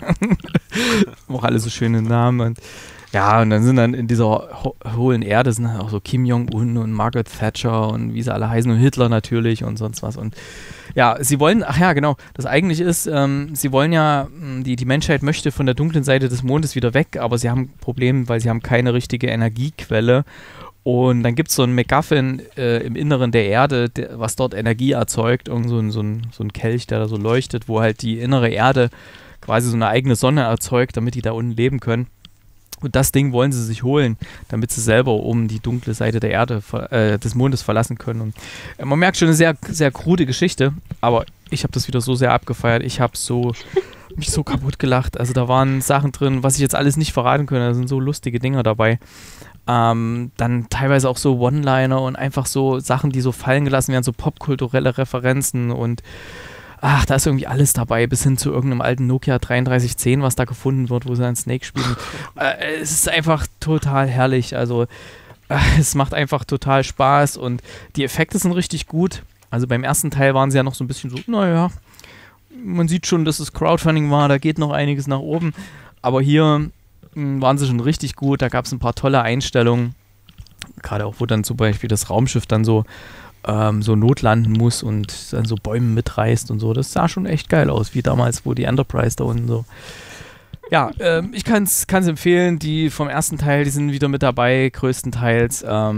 Auch alle so schöne Namen. Und dann sind dann in dieser hohlen Erde sind dann auch so Kim Jong-un und Margaret Thatcher und wie sie alle heißen und Hitler natürlich und sonst was. Und ja, sie wollen, das eigentlich ist, sie wollen ja, die Menschheit möchte von der dunklen Seite des Mondes wieder weg, aber sie haben ein Problem, weil sie haben keine richtige Energiequelle. Und dann gibt es so ein MacGuffin im Inneren der Erde, was dort Energie erzeugt, irgend so ein Kelch, der da so leuchtet, wo halt die innere Erde quasi so eine eigene Sonne erzeugt, damit die da unten leben können. Und das Ding wollen sie sich holen, damit sie selber um die dunkle Seite der Erde, des Mondes verlassen können. Und man merkt schon eine sehr, sehr krude Geschichte, aber ich habe das wieder so sehr abgefeiert. Ich habe mich so kaputt gelacht. Also da waren Sachen drin, was ich jetzt alles nicht verraten könnte. Da sind so lustige Dinger dabei. Dann teilweise auch so One-Liner und einfach so Sachen, die so fallen gelassen werden, so popkulturelle Referenzen und da ist irgendwie alles dabei, bis hin zu irgendeinem alten Nokia 3310, was da gefunden wird, wo sie dann Snake spielen. Es ist einfach total herrlich, also es macht einfach total Spaß und die Effekte sind richtig gut. Also beim ersten Teil waren sie ja noch so ein bisschen so, naja, man sieht schon, dass es Crowdfunding war, da geht noch einiges nach oben, aber hier waren sie schon richtig gut, da gab es ein paar tolle Einstellungen, gerade auch, wo dann zum Beispiel das Raumschiff dann so notlanden muss und dann so Bäume mitreißt und so. Das sah schon echt geil aus, wie damals, wo die Enterprise da unten so. Ja, ich kann's empfehlen. Die vom ersten Teil, die sind wieder mit dabei, größtenteils.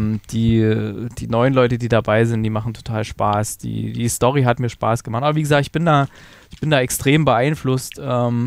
Die neuen Leute, die dabei sind, die machen total Spaß. Die Story hat mir Spaß gemacht. Aber wie gesagt, ich bin da extrem beeinflusst.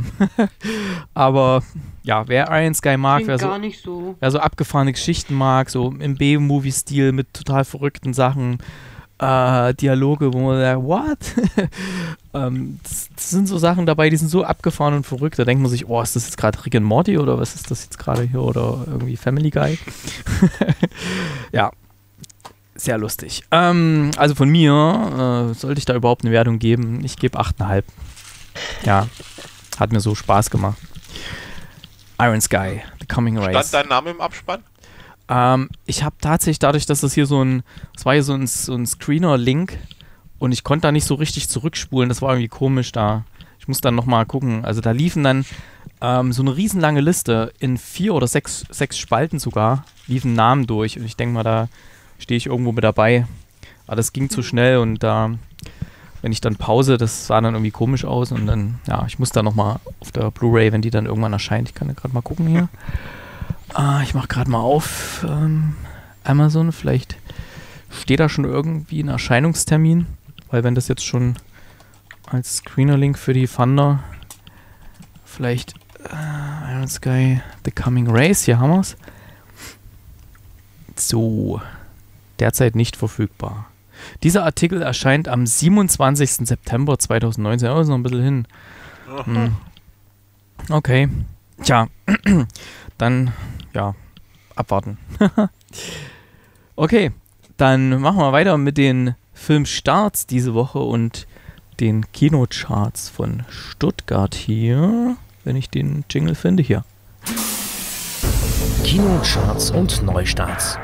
Aber ja, wer Iron Sky mag, wer so abgefahrene Geschichten mag, so im B-Movie-Stil mit total verrückten Sachen, Dialoge, wo man sagt, what? Das sind so Sachen dabei, die sind so abgefahren und verrückt. Da denkt man sich, oh, ist das jetzt gerade Rick and Morty oder was ist das jetzt gerade hier oder irgendwie Family Guy? Ja, sehr lustig. Also von mir sollte ich da überhaupt eine Wertung geben. Ich gebe 8,5. Ja, hat mir so Spaß gemacht. Iron Sky, The Coming Race. Stand dein Name im Abspann? Ich habe tatsächlich dadurch, dass das hier es war hier so ein Screener-Link und ich konnte da nicht so richtig zurückspulen, das war irgendwie komisch da. Ich muss dann nochmal gucken. Also da liefen dann so eine riesenlange Liste in 4 oder 6 Spalten sogar, liefen Namen durch und ich denke mal, da stehe ich irgendwo mit dabei. Aber das ging zu schnell und wenn ich dann Pause, das sah dann irgendwie komisch aus und dann, ja, ich muss da nochmal auf der Blu-ray, wenn die dann irgendwann erscheint, ich kann ja gerade mal gucken hier. Ich mache gerade mal auf Amazon, vielleicht steht da schon irgendwie ein Erscheinungstermin, weil wenn das jetzt schon als Screener-Link für die Thunder, vielleicht Iron Sky, The Coming Race, hier haben wir es. So, derzeit nicht verfügbar. Dieser Artikel erscheint am 27. September 2019, aber ist noch ein bisschen hin. Okay, tja, dann, ja, abwarten. Okay, dann machen wir weiter mit den Filmstarts diese Woche und den Kinocharts von Stuttgart hier, wenn ich den Jingle finde, hier. Kinocharts und Neustarts.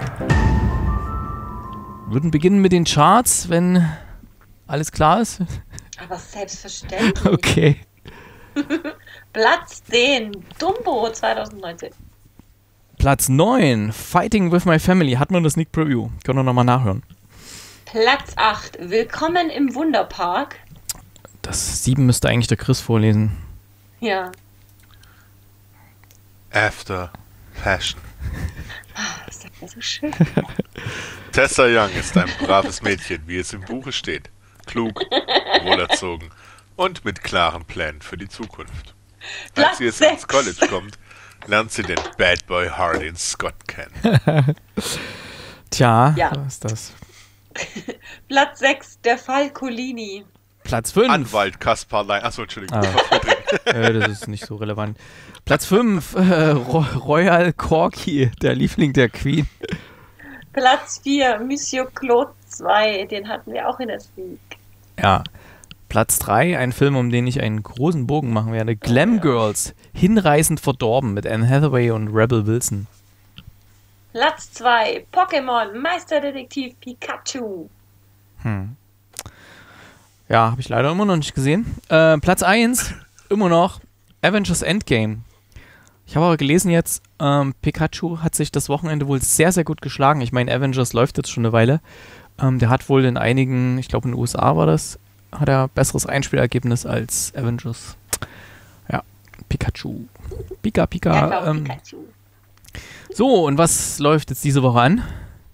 Würden beginnen mit den Charts, wenn alles klar ist? Aber selbstverständlich. Okay. Platz 10, Dumbo 2019. Platz 9, Fighting with My Family, hat man das Sneak Preview. Können wir nochmal nachhören. Platz 8, Willkommen im Wunderpark. Das 7 müsste eigentlich der Chris vorlesen. Ja. After Passion. Das ist ja so schön. Tessa Young ist ein braves Mädchen, wie es im Buche steht. Klug, wohlerzogen und mit klaren Plänen für die Zukunft. Als Platz sie jetzt 6. ins College kommt, lernt sie den Bad Boy Hardin Scott kennen. Tja, Ja. was ist das? Platz 6, der Fall Colini. Platz 5. Anwalt Kaspar Lein. Achso, Entschuldigung. Das ist nicht so relevant. Platz 5, Royal Corky, der Liebling der Queen. Platz 4, Monsieur Claude 2, den hatten wir auch in der Sneak. Ja. Platz 3, ein Film, um den ich einen großen Bogen machen werde. Glam Girls, hinreißend verdorben mit Anne Hathaway und Rebel Wilson. Platz 2, Pokémon, Meisterdetektiv Pikachu. Ja, habe ich leider immer noch nicht gesehen. Platz 1, immer noch Avengers Endgame. Ich habe aber gelesen jetzt, Pikachu hat sich das Wochenende wohl sehr, sehr gut geschlagen. Ich meine, Avengers läuft jetzt schon eine Weile. Der hat wohl in einigen, ich glaube in den USA war das, hat er besseres Einspielergebnis als Avengers. Ja, Pikachu. Pika. Ja, Pikachu. So, und was läuft jetzt diese Woche an?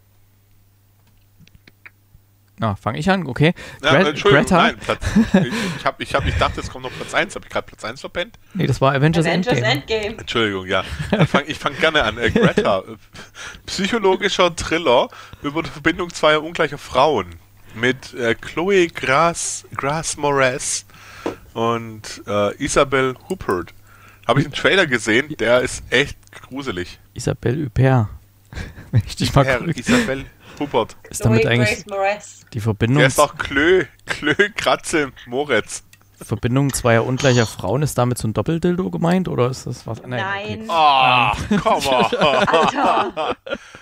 Fange ich an? Okay. Ja, Entschuldigung, Greta? nein, ich dachte, es kommt noch Platz 1. Habe ich gerade Platz 1 verpennt? Nee, das war Avengers Endgame. Entschuldigung, ja. Ich fang gerne an. Greta, psychologischer Thriller über die Verbindung zweier ungleicher Frauen mit Chloe Grace Moretz und Isabelle Huppert. Habe ich einen Trailer gesehen, der ist echt gruselig. Isabelle Huppert. Wenn ich dich mal gucke. Isabelle Huppert. Ist damit eigentlich die Verbindung? Der ist auch Klö Kratze Moretz. Verbindung zweier ungleicher Frauen, ist damit so ein Doppeldildo gemeint oder ist das was? Nein. Okay. Komm Alter.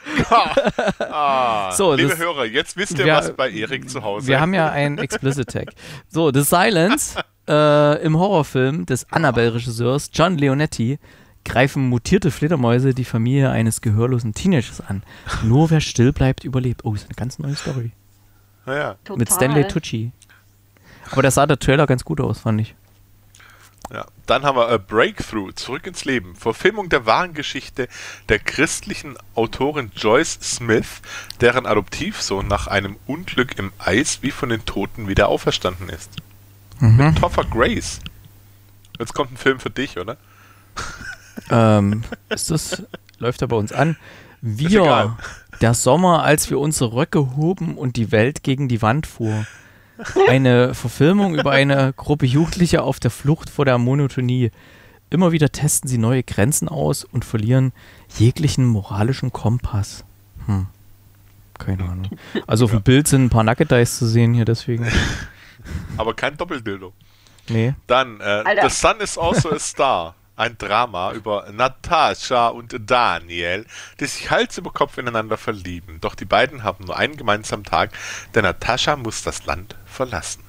So, liebe Hörer, jetzt wisst ihr, was bei Erik zu Hause. Wir haben ja einen Explicit Tag. So, The Silence im Horrorfilm des Annabelle-Regisseurs John Leonetti greifen mutierte Fledermäuse die Familie eines gehörlosen Teenagers an. Nur wer still bleibt, überlebt. Oh, ist eine ganz neue Story. Ja. Mit Stanley Tucci. Aber da sah der Trailer ganz gut aus, fand ich. Ja. Dann haben wir A Breakthrough, Zurück ins Leben. Verfilmung der wahren Geschichte der christlichen Autorin Joyce Smith, deren Adoptivsohn nach einem Unglück im Eis wie von den Toten wieder auferstanden ist. Mit Topher Grace. Jetzt kommt ein Film für dich, oder? Läuft er bei uns an? Wir Der Sommer, als wir unsere Röcke hoben und die Welt gegen die Wand fuhr. Eine Verfilmung über eine Gruppe Jugendlicher auf der Flucht vor der Monotonie. Immer wieder testen sie neue Grenzen aus und verlieren jeglichen moralischen Kompass. Keine Ahnung. Also auf dem Bild sind ein paar Nugget Dice zu sehen hier, deswegen. Aber kein Doppeldildo. Nee. Dann, The Sun is also a Star. Ein Drama über Natascha und Daniel, die sich Hals über Kopf ineinander verlieben. Doch die beiden haben nur einen gemeinsamen Tag, denn Natascha muss das Land verlassen.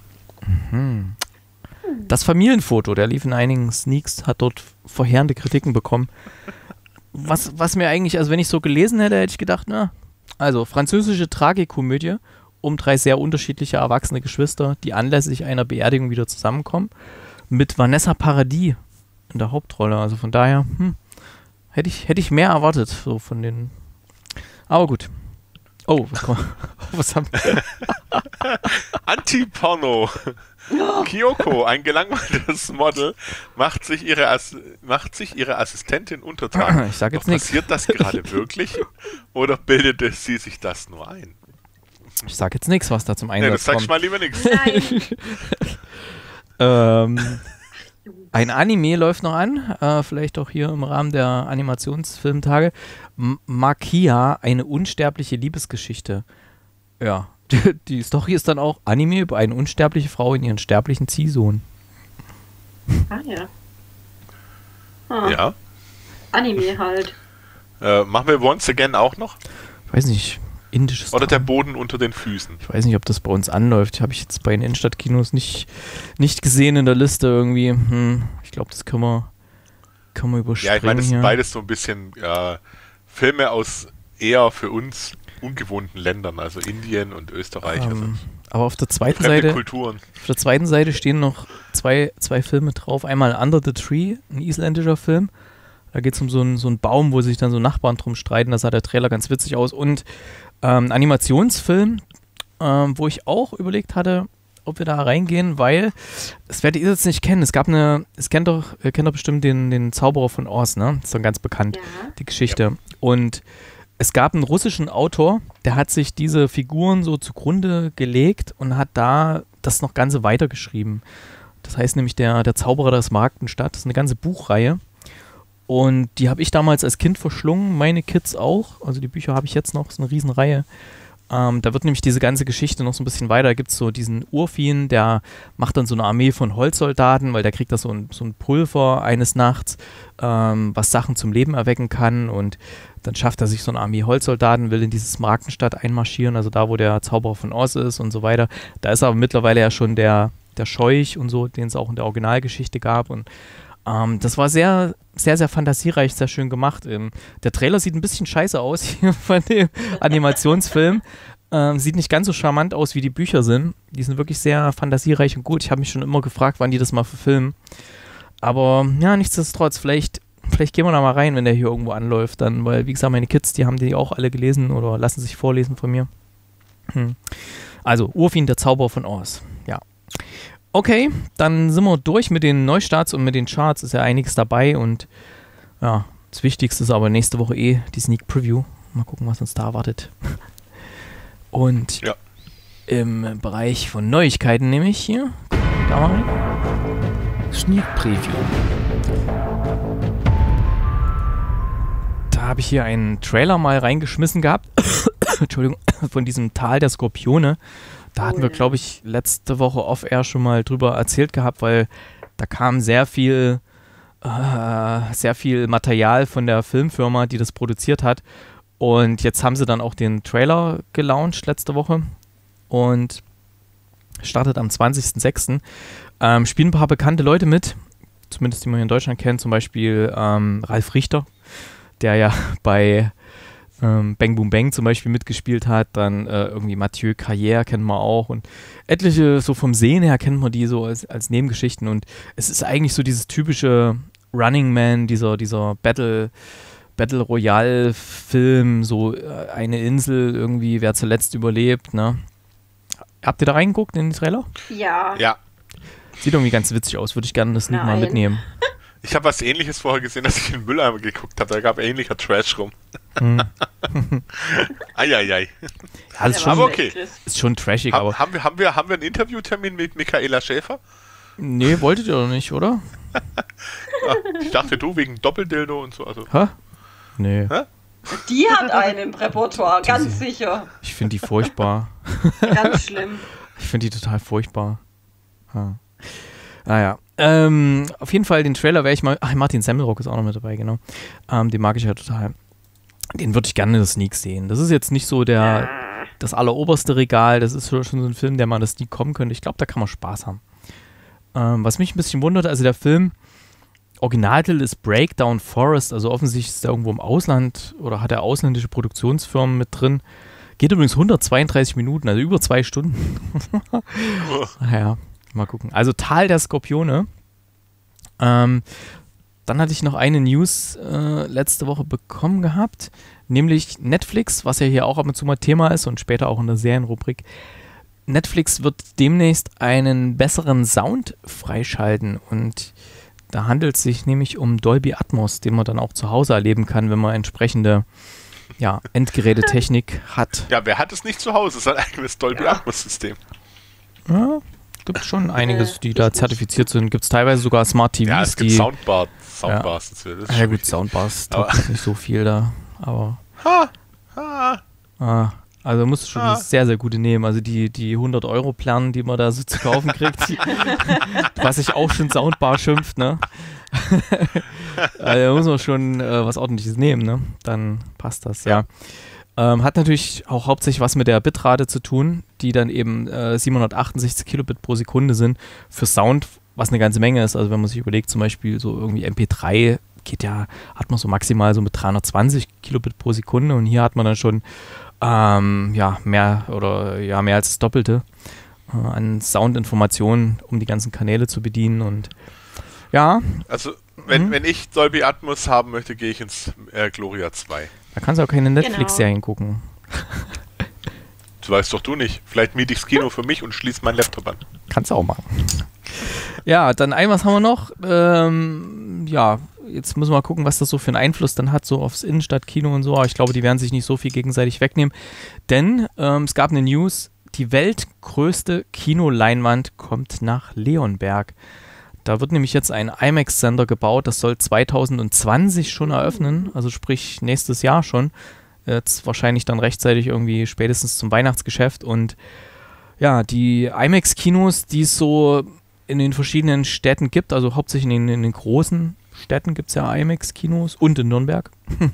Das Familienfoto, der lief in einigen Sneaks, hat dort verheerende Kritiken bekommen. Was mir eigentlich, also wenn ich so gelesen hätte, hätte ich gedacht, also französische Tragikomödie um 3 sehr unterschiedliche erwachsene Geschwister, die anlässlich einer Beerdigung wieder zusammenkommen, mit Vanessa Paradis in der Hauptrolle. Also von daher hätte ich mehr erwartet, so von den. Aber gut. Oh, was haben wir? Anti-Porno. Kyoko, ein gelangweiltes Model, macht sich ihre Assistentin untertan. Ich sag jetzt Doch nichts. passiert das gerade wirklich? Oder bildete sie sich das nur ein? Ich sag jetzt nichts, was da zum Einsatz Das sagst kommt. mal lieber nichts. Ein Anime läuft noch an, vielleicht auch hier im Rahmen der Animationsfilmtage. Makia, eine unsterbliche Liebesgeschichte. Ja, die Story ist dann auch Anime über eine unsterbliche Frau in ihren sterblichen Ziehsohn. Ja. Ja. Anime halt. Machen wir Once Again auch noch? Ich weiß nicht, indisches Oder der Drama. Boden unter den Füßen? Ich weiß nicht, ob das bei uns anläuft. Habe ich jetzt bei den Innenstadtkinos nicht gesehen in der Liste irgendwie. Ich glaube, das können wir überspringen. Ja, ich meine, das sind hier. beides so ein bisschen Filme aus eher für uns ungewohnten Ländern, also Indien und Österreich. Aber auf der zweiten fremde Seite Kulturen. Auf der zweiten Seite stehen noch zwei Filme drauf. Einmal Under the Tree, ein isländischer Film. Da geht es um so einen Baum, wo sich dann so Nachbarn drum streiten. Da sah der Trailer ganz witzig aus. Und ein Animationsfilm, wo ich auch überlegt hatte, ob wir da reingehen, weil, das werdet ihr jetzt nicht kennen. Ihr kennt doch bestimmt den Zauberer von Oz, ne? Das ist dann ganz bekannt, die Geschichte. Ja. Und es gab einen russischen Autor, der hat sich diese Figuren so zugrunde gelegt und hat da das noch Ganze weitergeschrieben. Das heißt nämlich der Zauberer der Smaragdenstadt. Das ist eine ganze Buchreihe. Und die habe ich damals als Kind verschlungen, meine Kids auch. Also die Bücher habe ich jetzt noch, das ist eine Riesenreihe. Da wird nämlich diese ganze Geschichte noch so ein bisschen weiter. Da gibt es so diesen Urfien, der macht dann so eine Armee von Holzsoldaten, weil der kriegt da so ein Pulver eines Nachts, was Sachen zum Leben erwecken kann. Und dann schafft er sich so eine Armee Holzsoldaten, will in diese Smaragdenstadt einmarschieren, also da, wo der Zauberer von Oz ist und so weiter. Da ist aber mittlerweile ja schon der Scheuch und so, den es auch in der Originalgeschichte gab. Und das war sehr, sehr, sehr fantasiereich, sehr schön gemacht. Der Trailer sieht ein bisschen scheiße aus hier von dem Animationsfilm. Sieht nicht ganz so charmant aus, wie die Bücher sind. Die sind wirklich sehr fantasiereich und gut. Ich habe mich schon immer gefragt, wann die das mal verfilmen. Aber ja, nichtsdestotrotz, vielleicht gehen wir da mal rein, wenn der hier irgendwo anläuft. Dann, weil, wie gesagt, meine Kids, die haben die auch alle gelesen oder lassen sich vorlesen von mir. Also, Urfien, der Zauberer von Oz. Ja. Okay, dann sind wir durch mit den Neustarts und mit den Charts. Ist ja einiges dabei und ja, das Wichtigste ist aber nächste Woche die Sneak Preview. Mal gucken, was uns da erwartet. Und im Bereich von Neuigkeiten nehme ich hier, da mal rein, Sneak Preview. Da habe ich hier einen Trailer mal reingeschmissen gehabt. Entschuldigung, von diesem Tal der Skorpione. Da hatten wir, glaube ich, letzte Woche off-air schon mal drüber erzählt gehabt, weil da kam sehr viel Material von der Filmfirma, die das produziert hat. Und jetzt haben sie dann auch den Trailer gelauncht letzte Woche und startet am 20.06. Spielen ein paar bekannte Leute mit, zumindest die man hier in Deutschland kennt, zum Beispiel Ralf Richter, der ja bei Bang Boom Bang zum Beispiel mitgespielt hat, dann irgendwie Mathieu Carrière kennt man auch und etliche, so vom Sehen her kennt man die so als Nebengeschichten und es ist eigentlich so dieses typische Running Man, dieser Battle Royale Film, so eine Insel irgendwie, wer zuletzt überlebt, ne? Habt ihr da reingeguckt in den Trailer? Ja. Ja. Sieht irgendwie ganz witzig aus, würde ich gerne das nicht mal mitnehmen. Ich habe was Ähnliches vorher gesehen, als ich in den Mülleimer geguckt habe. Da gab ähnlicher Trash rum. Eieiei. Ja, das ist schon, aber okay. ist schon trashig, aber... Haben wir einen Interviewtermin mit Michaela Schäfer? Nee, wolltet ihr doch nicht, oder? Ich dachte, du wegen Doppeldildo und so. Also. Hä? Nee. Hä? Die hat einen im Repertoire, ganz sicher. Ich finde die furchtbar. Ganz schlimm. Ich finde die total furchtbar. Naja. Auf jeden Fall den Trailer werde ich mal... Ach, Martin Semmelrock ist auch noch mit dabei, genau. Den mag ich ja total. Den würde ich gerne in der Sneak sehen. Das ist jetzt nicht so das alleroberste Regal. Das ist schon so ein Film, der mal in der Sneak kommen könnte. Ich glaube, da kann man Spaß haben. Was mich ein bisschen wundert, also der Film, Originaltitel ist Breakdown Forest, also offensichtlich ist er irgendwo im Ausland oder hat er ausländische Produktionsfirmen mit drin. Geht übrigens 132 Minuten, also über 2 Stunden. Naja, mal gucken. Also Tal der Skorpione. Dann hatte ich noch eine News letzte Woche bekommen gehabt, nämlich Netflix, was ja hier auch ab und zu mal Thema ist und später auch in der Serienrubrik. Netflix wird demnächst einen besseren Sound freischalten und da handelt es sich nämlich um Dolby Atmos, den man dann auch zu Hause erleben kann, wenn man entsprechende Endgerätetechnik hat. Ja, wer hat es nicht zu Hause? Sein eigenes Dolby Atmos System. Ja, gibt schon einiges, die da zertifiziert sind. Gibt es teilweise sogar Smart TVs, ja, es gibt die... Soundbars. Ja gut, Soundbars taugt nicht so viel da, aber... Also musst du schon eine sehr, sehr gute nehmen. Also die 100-Euro-Planen, die man da so zu kaufen kriegt, was sich auch schon Soundbar schimpft, ne? Also da muss man schon was Ordentliches nehmen, ne? Dann passt das, ja. Hat natürlich auch hauptsächlich was mit der Bitrate zu tun, die dann eben 768 Kilobit pro Sekunde sind für Sound, was eine ganze Menge ist. Also wenn man sich überlegt, zum Beispiel so irgendwie MP3 hat man so maximal so mit 320 Kilobit pro Sekunde und hier hat man dann schon mehr als das Doppelte an Soundinformationen, um die ganzen Kanäle zu bedienen und ja. Also wenn ich Dolby Atmos haben möchte, gehe ich ins Gloria 2. Da kannst du auch keine Netflix-Serien gucken. Das weißt doch du nicht. Vielleicht miete ich das Kino für mich und schließe meinen Laptop an. Kannst du auch machen. Ja, dann was haben wir noch? Jetzt müssen wir mal gucken, was das so für einen Einfluss dann hat, so aufs Innenstadtkino und so. Aber ich glaube, die werden sich nicht so viel gegenseitig wegnehmen. Denn es gab eine News, die weltgrößte Kinoleinwand kommt nach Leonberg. Da wird nämlich jetzt ein IMAX-Sender gebaut, das soll 2020 schon eröffnen, also sprich nächstes Jahr schon. Jetzt wahrscheinlich dann rechtzeitig irgendwie spätestens zum Weihnachtsgeschäft. Und ja, die IMAX-Kinos, die es so in den verschiedenen Städten gibt, also hauptsächlich in den großen Städten gibt es ja IMAX-Kinos und in Nürnberg.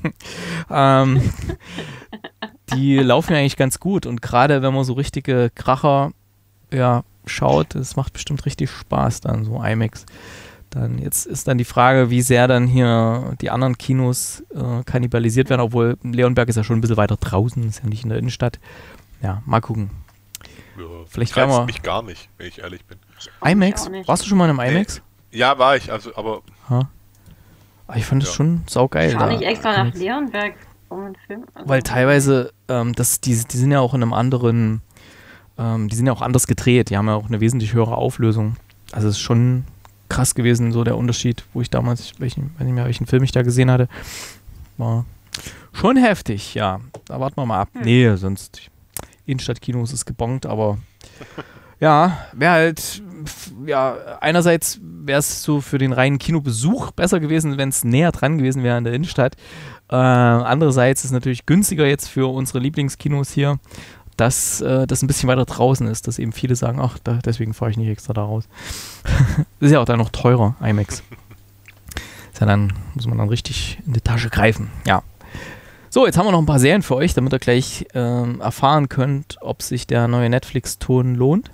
Die laufen ja eigentlich ganz gut und gerade wenn man so richtige Kracher schaut, das macht bestimmt richtig Spaß dann, so IMAX. Dann jetzt ist dann die Frage, wie sehr dann hier die anderen Kinos kannibalisiert werden, obwohl Leonberg ist ja schon ein bisschen weiter draußen, ist ja nicht in der Innenstadt. Ja, mal gucken. Ja, vielleicht werden wir mich gar nicht, wenn ich ehrlich bin. IMAX? Warst du schon mal in einem IMAX? Ja, war ich, aber... Ich fand es schon saugeil. Ich fahre nicht extra nach Leonberg um einen Film. Also weil teilweise, die sind ja auch in einem anderen, die sind ja auch anders gedreht, die haben ja auch eine wesentlich höhere Auflösung. Also es ist schon krass gewesen, so der Unterschied, wo ich damals, ich weiß nicht mehr, welchen Film ich da gesehen hatte. War schon heftig, ja. Da warten wir mal ab. Nee, sonst Innenstadtkinos ist gebongt, aber ja, wäre halt, einerseits wäre es so für den reinen Kinobesuch besser gewesen, wenn es näher dran gewesen wäre an der Innenstadt. Andererseits ist es natürlich günstiger jetzt für unsere Lieblingskinos hier, dass das ein bisschen weiter draußen ist, dass eben viele sagen, ach, deswegen fahre ich nicht extra da raus. Ist ja auch dann noch teurer, IMAX. Ist ja dann, muss man dann richtig in die Tasche greifen, ja. So, jetzt haben wir noch ein paar Serien für euch, damit ihr gleich erfahren könnt, ob sich der neue Netflix-Ton lohnt.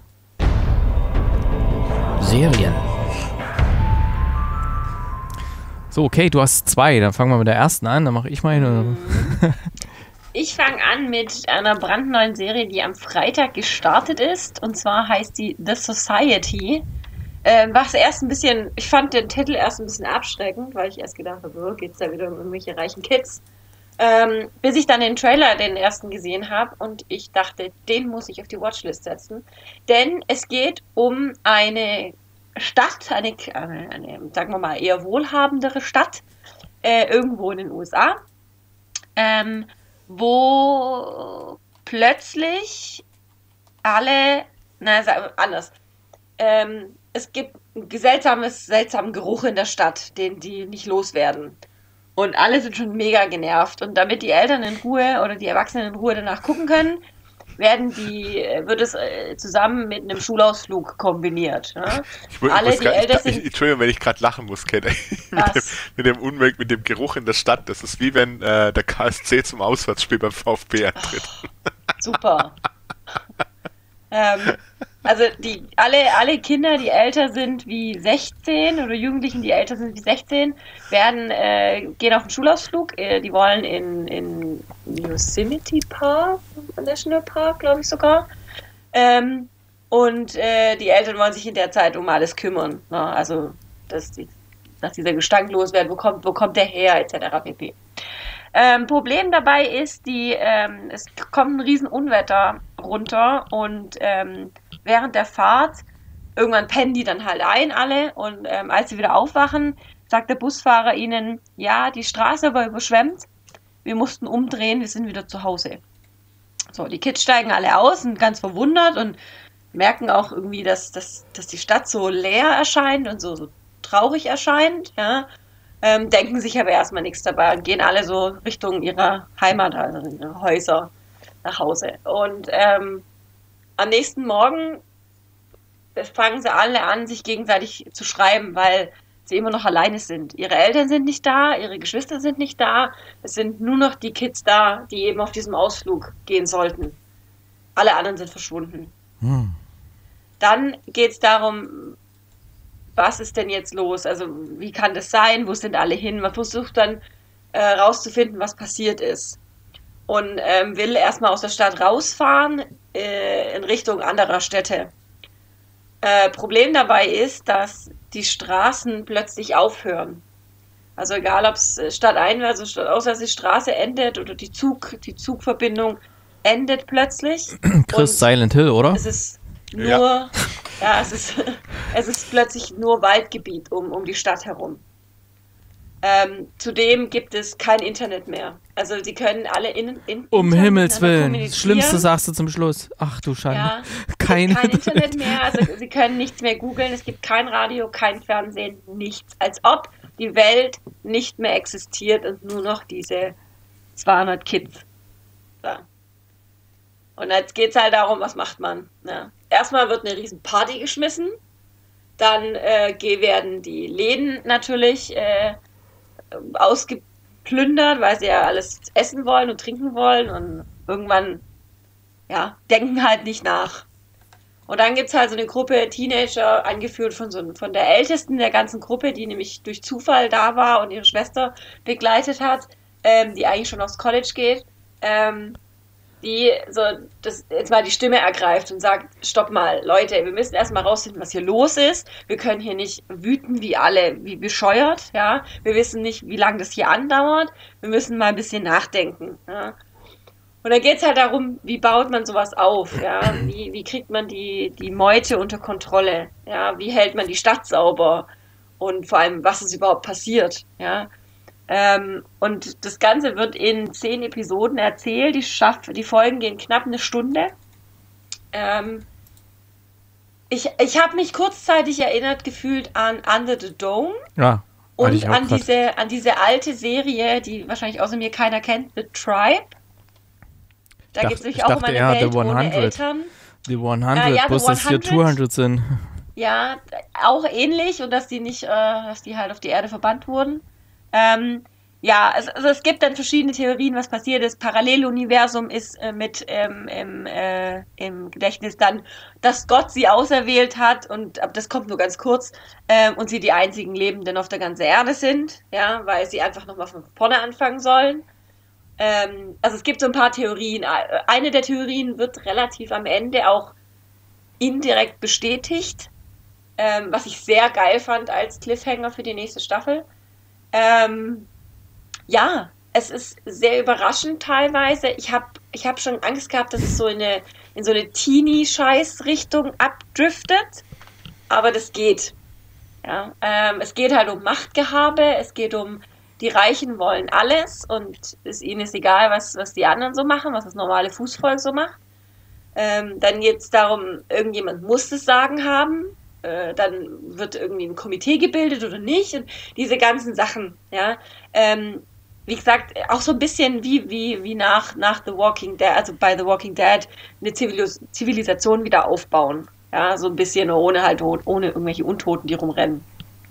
Serien. So, okay, du hast 2, dann fangen wir mit der ersten an, dann mache ich mal eine. Ich fange an mit einer brandneuen Serie, die am Freitag gestartet ist. Und zwar heißt die The Society. Was erst ein bisschen, ich fand den Titel erst ein bisschen abschreckend, weil ich erst gedacht habe, geht's da wieder um irgendwelche reichen Kids. Bis ich dann den Trailer, den ersten, gesehen habe und ich dachte, den muss ich auf die Watchlist setzen. Denn es geht um eine Stadt, eine, sagen wir mal, eher wohlhabendere Stadt, irgendwo in den USA, wo plötzlich anders. Es gibt einen seltsamen Geruch in der Stadt, den die nicht loswerden. Und alle sind schon mega genervt. Und damit die Eltern in Ruhe oder die Erwachsenen in Ruhe danach gucken können, wird es zusammen mit einem Schulausflug kombiniert. Ne? Entschuldigung, wenn ich gerade lachen muss, Kette. mit dem Geruch in der Stadt. Das ist wie wenn der KSC zum Auswärtsspiel beim VfB antritt. Super. Also alle Kinder, die älter sind wie 16 oder Jugendlichen, die älter sind wie 16, gehen auf einen Schulausflug. Die wollen in Yosemite Park, National Park, glaube ich sogar. Und die Eltern wollen sich in der Zeit um alles kümmern. Ne? Also, dass dieser Gestank loswerden, wo kommt der her, etc. pp. Problem dabei ist, es kommt ein riesen Unwetter runter und während der Fahrt, irgendwann pennen die dann halt alle und als sie wieder aufwachen, sagt der Busfahrer ihnen, ja, die Straße war überschwemmt, wir mussten umdrehen, wir sind wieder zu Hause. So, die Kids steigen alle aus und ganz verwundert und merken auch irgendwie, dass die Stadt so leer erscheint und so traurig erscheint, ja. Denken sich aber erstmal nichts dabei und gehen alle so Richtung ihrer Heimat, also in ihre Häuser nach Hause. Und am nächsten Morgen fangen sie alle an, sich gegenseitig zu schreiben, weil sie immer noch alleine sind. Ihre Eltern sind nicht da, ihre Geschwister sind nicht da, es sind nur noch die Kids da, die eben auf diesem Ausflug gehen sollten. Alle anderen sind verschwunden. Dann geht es darum, was ist denn jetzt los? Also wie kann das sein? Wo sind alle hin? Man versucht dann rauszufinden, was passiert ist. Und will erstmal aus der Stadt rausfahren in Richtung anderer Städte. Problem dabei ist, dass die Straßen plötzlich aufhören. Also egal, ob es stadteinwärts oder stadtauswärts die Straße endet oder die Zugverbindung endet plötzlich. Chris Silent Hill, oder? Es ist nur, es ist plötzlich nur Waldgebiet um die Stadt herum. Zudem gibt es kein Internet mehr. Also sie können alle um Himmels Willen. Das Schlimmste sagst du zum Schluss. Ach du Schande. Ja, kein Internet mehr. Also sie können nichts mehr googeln. Es gibt kein Radio, kein Fernsehen, nichts. Als ob die Welt nicht mehr existiert und nur noch diese 200 Kids. So. Und jetzt geht es halt darum, was macht man. Ja. Erstmal wird eine riesen Party geschmissen. Dann werden die Läden natürlich ausgeplündert, weil sie ja alles essen wollen und trinken wollen und irgendwann denken halt nicht nach. Und dann gibt es halt so eine Gruppe Teenager, angeführt von der Ältesten der ganzen Gruppe, die nämlich durch Zufall da war und ihre Schwester begleitet hat, die eigentlich schon aufs College geht, die jetzt mal die Stimme ergreift und sagt, stopp mal, Leute, wir müssen erstmal rausfinden, was hier los ist. Wir können hier nicht wüten wie bescheuert, ja. Wir wissen nicht, wie lange das hier andauert. Wir müssen mal ein bisschen nachdenken, ja. Und dann geht es halt darum, wie baut man sowas auf, ja. Wie kriegt man die Meute unter Kontrolle, ja. Wie hält man die Stadt sauber und vor allem, was ist überhaupt passiert, ja. Und das Ganze wird in 10 Episoden erzählt. Die Folgen gehen knapp eine Stunde. Ich habe mich kurzzeitig erinnert gefühlt an Under the Dome. Ja. Und an diese alte Serie, die wahrscheinlich außer mir keiner kennt, The Tribe. Da geht es sich auch um eine Welt ohne Eltern. Die 100, bloß dass hier 200 sind. Ja, auch ähnlich und dass die halt auf die Erde verbannt wurden. Also es gibt dann verschiedene Theorien, was passiert ist. Paralleluniversum ist im Gedächtnis dann, dass Gott sie auserwählt hat aber das kommt nur ganz kurz und sie die einzigen Lebenden auf der ganzen Erde sind, ja, weil sie einfach nochmal von vorne anfangen sollen. Also es gibt so ein paar Theorien. Eine der Theorien wird relativ am Ende auch indirekt bestätigt, was ich sehr geil fand als Cliffhanger für die nächste Staffel. Es ist sehr überraschend teilweise. Ich hab schon Angst gehabt, dass es so in so eine Teenie-Scheiß-Richtung abdriftet. Aber das geht. Ja? Es geht halt um Machtgehabe, es geht um, die Reichen wollen alles und ihnen ist egal, was die anderen so machen, was das normale Fußvolk so macht. Dann geht es darum, irgendjemand muss das Sagen haben, dann wird irgendwie ein Komitee gebildet oder nicht und diese ganzen Sachen, ja. Wie gesagt, auch so ein bisschen wie nach The Walking Dead, also bei The Walking Dead, eine Zivilisation wieder aufbauen. Ja, so ein bisschen ohne irgendwelche Untoten, die rumrennen.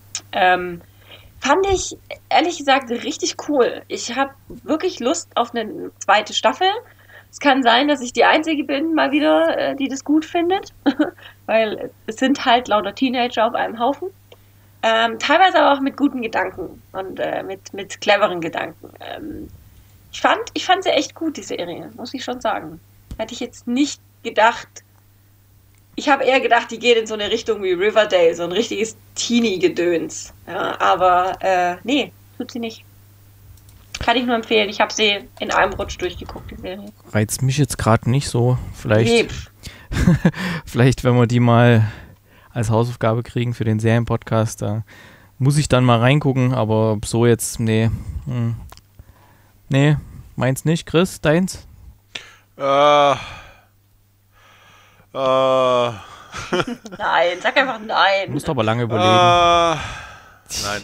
Fand ich, ehrlich gesagt, richtig cool. Ich habe wirklich Lust auf eine zweite Staffel. Es kann sein, dass ich die Einzige bin, mal wieder, die das gut findet. Weil es sind halt lauter Teenager auf einem Haufen. Teilweise aber auch mit guten Gedanken und mit cleveren Gedanken. Ich fand sie echt gut, die Serie, muss ich schon sagen. Hätte ich jetzt nicht gedacht. Ich habe eher gedacht, die geht in so eine Richtung wie Riverdale, so ein richtiges Teenie-Gedöns. Ja, aber nee, tut sie nicht. Kann ich nur empfehlen. Ich habe sie in einem Rutsch durchgeguckt, die Serie. Reizt mich jetzt gerade nicht so. Vielleicht, Nee. vielleicht, wenn wir die mal als Hausaufgabe kriegen für den Serienpodcast, da muss ich dann mal reingucken, aber so jetzt, nee. Nee, meins nicht. Chris, deins? Nein, sag einfach Du nein. musst aber lange überlegen. Nein.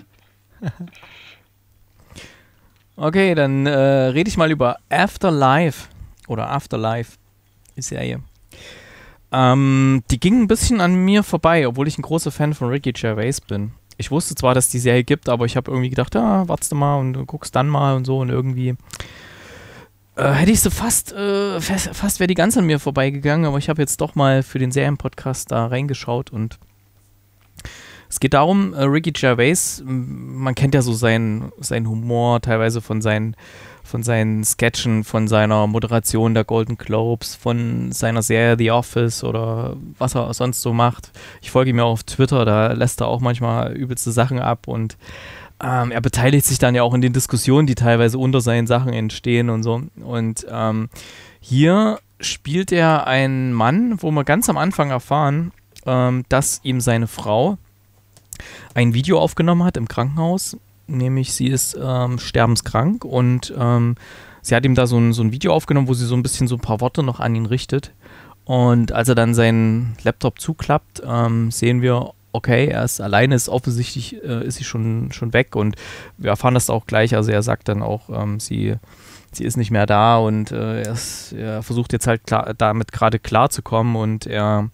Okay, dann rede ich mal über Afterlife oder Afterlife, die Serie. Die ging ein bisschen an mir vorbei, obwohl ich ein großer Fan von Ricky Gervais bin. Ich wusste zwar, dass die Serie gibt, aber ich habe irgendwie gedacht, ja, wartest du mal und du guckst dann mal und so und irgendwie hätte ich so fast wäre die ganz an mir vorbeigegangen, aber ich habe jetzt doch mal für den Serienpodcast da reingeschaut und es geht darum, Ricky Gervais, man kennt ja so seinen Humor, teilweise von seinen Sketchen, von seiner Moderation der Golden Globes, von seiner Serie The Office oder was er sonst so macht. Ich folge ihm ja auf Twitter, da lässt er auch manchmal übelste Sachen ab und er beteiligt sich dann ja auch in den Diskussionen, die teilweise unter seinen Sachen entstehen und so. Und hier spielt er einen Mann, wo wir ganz am Anfang erfahren, dass ihm seine Frau ein Video aufgenommen hat im Krankenhaus, nämlich sie ist sterbenskrank und sie hat ihm da so ein Video aufgenommen, wo sie so ein bisschen so ein paar Worte noch an ihn richtet und als er dann seinen Laptop zuklappt, sehen wir, okay, er ist alleine, ist offensichtlich, ist sie schon weg und wir erfahren das auch gleich, also er sagt dann auch, sie ist nicht mehr da und er versucht jetzt halt damit gerade klarzukommen und er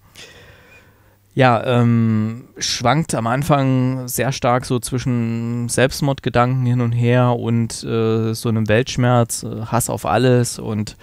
schwankt am Anfang sehr stark so zwischen Selbstmordgedanken hin und her und so einem Weltschmerz, Hass auf alles und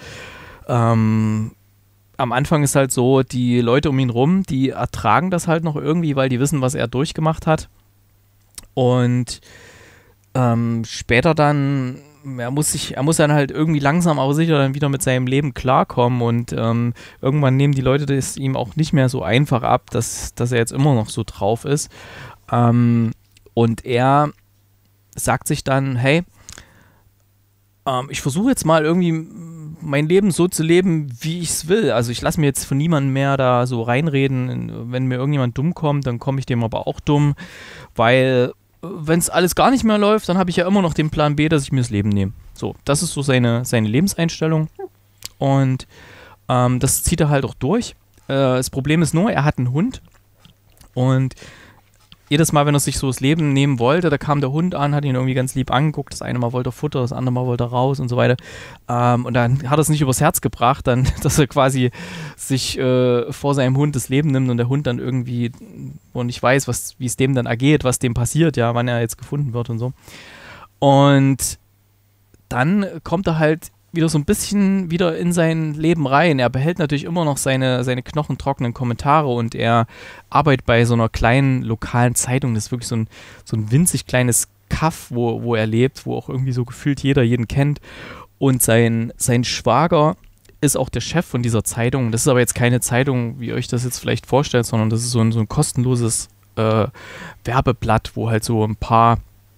am Anfang ist halt so, die Leute um ihn rum, die ertragen das halt noch irgendwie, weil die wissen, was er durchgemacht hat und später dann er muss dann halt irgendwie langsam aber sicher dann wieder mit seinem Leben klarkommen und irgendwann nehmen die Leute das ihm auch nicht mehr so einfach ab, dass er jetzt immer noch so drauf ist. Und er sagt sich dann, hey, ich versuche jetzt mal irgendwie mein Leben so zu leben, wie ich es will. Also ich lasse mir jetzt von niemandem mehr da so reinreden. Wenn mir irgendjemand dumm kommt, dann komme ich dem aber auch dumm, weil wenn es alles gar nicht mehr läuft, dann habe ich ja immer noch den Plan B, dass ich mir das Leben nehme. So, das ist so seine Lebenseinstellung und das zieht er halt auch durch. Das Problem ist nur, er hat einen Hund und jedes Mal, wenn er sich so das Leben nehmen wollte, da kam der Hund an, hat ihn irgendwie ganz lieb angeguckt. Das eine Mal wollte er Futter, das andere Mal wollte er raus und so weiter. Und dann hat er es nicht übers Herz gebracht, dann, dass er quasi sich vor seinem Hund das Leben nimmt und der Hund dann irgendwie und ich weiß, wie es dem dann ergeht, was dem passiert, ja, wann er jetzt gefunden wird und so. Und dann kommt er halt wieder so ein bisschen wieder in sein Leben rein. Er behält natürlich immer noch seine knochentrockenen Kommentare und er arbeitet bei so einer kleinen lokalen Zeitung. Das ist wirklich so ein winzig kleines Kaff, wo er lebt, wo auch irgendwie so gefühlt jeder jeden kennt. Und sein Schwager ist auch der Chef von dieser Zeitung. Das ist aber jetzt keine Zeitung, wie ihr euch das jetzt vielleicht vorstellt, sondern das ist so ein kostenloses Werbeblatt, wo halt so ein paar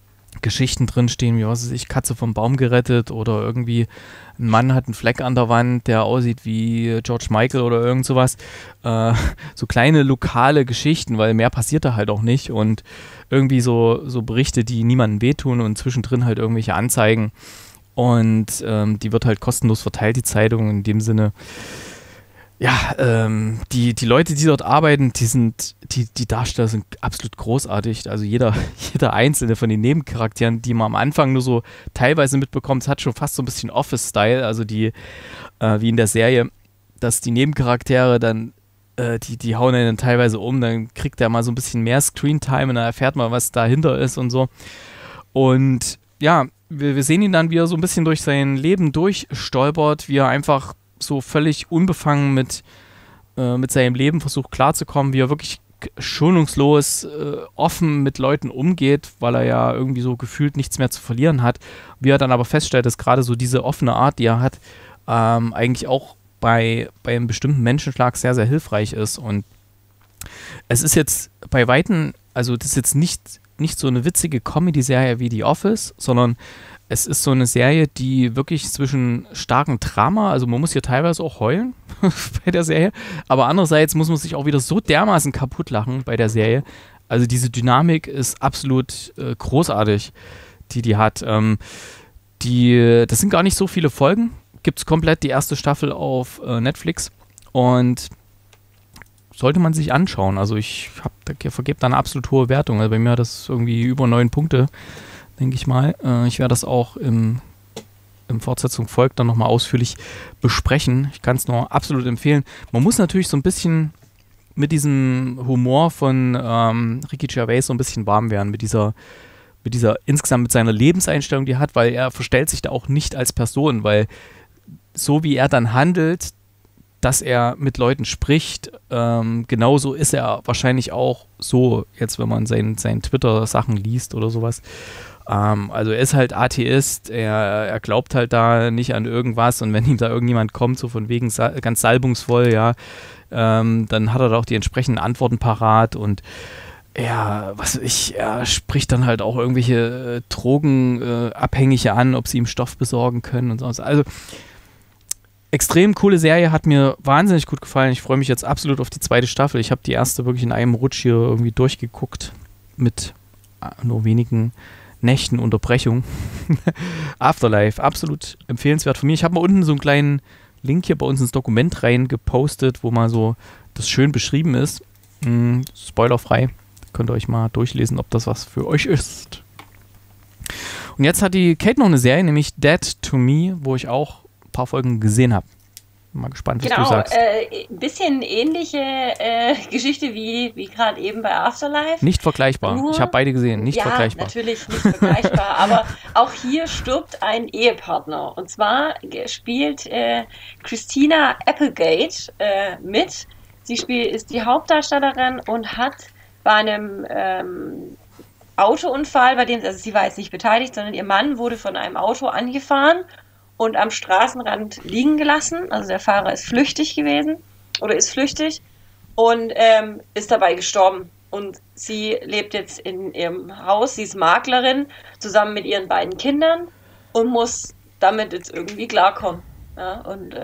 Geschichten drinstehen, wie was weiß ich, Katze vom Baum gerettet oder irgendwie ein Mann hat einen Fleck an der Wand, der aussieht wie George Michael oder irgend sowas. So kleine lokale Geschichten, weil mehr passiert da halt auch nicht und irgendwie so Berichte, die niemandem wehtun und zwischendrin halt irgendwelche Anzeigen und die wird halt kostenlos verteilt, die Zeitung in dem Sinne. Ja, die Leute, die dort arbeiten, die Darsteller sind absolut großartig. Also jeder einzelne von den Nebencharakteren, die man am Anfang nur so teilweise mitbekommt, hat schon fast so ein bisschen Office-Style. Also wie in der Serie, dass die Nebencharaktere dann, die hauen einen dann teilweise um, dann kriegt er mal so ein bisschen mehr Screentime und dann erfährt man, was dahinter ist und so. Und ja, wir sehen ihn dann, wie er so ein bisschen durch sein Leben durchstolpert, wie er einfach so völlig unbefangen mit seinem Leben versucht klarzukommen, wie er wirklich schonungslos offen mit Leuten umgeht, weil er ja irgendwie so gefühlt nichts mehr zu verlieren hat. Wie er dann aber feststellt, dass gerade so diese offene Art, die er hat, eigentlich auch bei einem bestimmten Menschenschlag sehr, sehr hilfreich ist. Und es ist jetzt bei Weitem, also das ist jetzt nicht so eine witzige Comedy-Serie wie The Office, sondern es ist so eine Serie, die wirklich zwischen starkem Drama, also man muss hier teilweise auch heulen bei der Serie, aber andererseits muss man sich auch wieder so dermaßen kaputt lachen bei der Serie. Also diese Dynamik ist absolut großartig, die hat. Das sind gar nicht so viele Folgen, gibt es komplett die erste Staffel auf Netflix und sollte man sich anschauen. Also ich vergebe da eine absolut hohe Wertung. Also bei mir hat das irgendwie über 9 Punkte, denke ich mal. Ich werde das auch im Fortsetzung folgt dann nochmal ausführlich besprechen. Ich kann es nur absolut empfehlen. Man muss natürlich so ein bisschen mit diesem Humor von Ricky Gervais so ein bisschen warm werden, mit dieser insgesamt mit seiner Lebenseinstellung, die er hat, weil er verstellt sich da auch nicht als Person, weil so wie er dann handelt, dass er mit Leuten spricht, genauso ist er wahrscheinlich auch so, jetzt wenn man seinen Twitter-Sachen liest oder sowas. Also er ist halt Atheist, er glaubt halt da nicht an irgendwas und wenn ihm da irgendjemand kommt, so von wegen ganz salbungsvoll, ja, dann hat er da auch die entsprechenden Antworten parat und er spricht dann halt auch irgendwelche Drogenabhängige an, ob sie ihm Stoff besorgen können und so. Also extrem coole Serie, hat mir wahnsinnig gut gefallen. Ich freue mich jetzt absolut auf die zweite Staffel. Ich habe die erste wirklich in einem Rutsch hier irgendwie durchgeguckt mit nur wenigen Nächten Unterbrechung. Afterlife, absolut empfehlenswert von mir. Ich habe mal unten so einen kleinen Link hier bei uns ins Dokument rein gepostet, wo mal so das schön beschrieben ist. Spoilerfrei. Könnt ihr euch mal durchlesen, ob das was für euch ist. Und jetzt hat die Kate noch eine Serie, nämlich Dead to Me, wo ich auch ein paar Folgen gesehen habe. Mal gespannt, was du sagst. Ein bisschen ähnliche Geschichte wie gerade eben bei Afterlife. Nicht vergleichbar. Ich habe beide gesehen. Nicht vergleichbar. Natürlich nicht vergleichbar. Aber auch hier stirbt ein Ehepartner. Und zwar spielt Christina Applegate mit. Sie ist die Hauptdarstellerin und hat bei einem Autounfall, bei dem, also sie war jetzt nicht beteiligt, sondern ihr Mann wurde von einem Auto angefahren und am Straßenrand liegen gelassen. Also der Fahrer ist flüchtig gewesen oder ist flüchtig und ist dabei gestorben. Und sie lebt jetzt in ihrem Haus, sie ist Maklerin, zusammen mit ihren beiden Kindern und muss damit jetzt irgendwie klarkommen. Ja? Und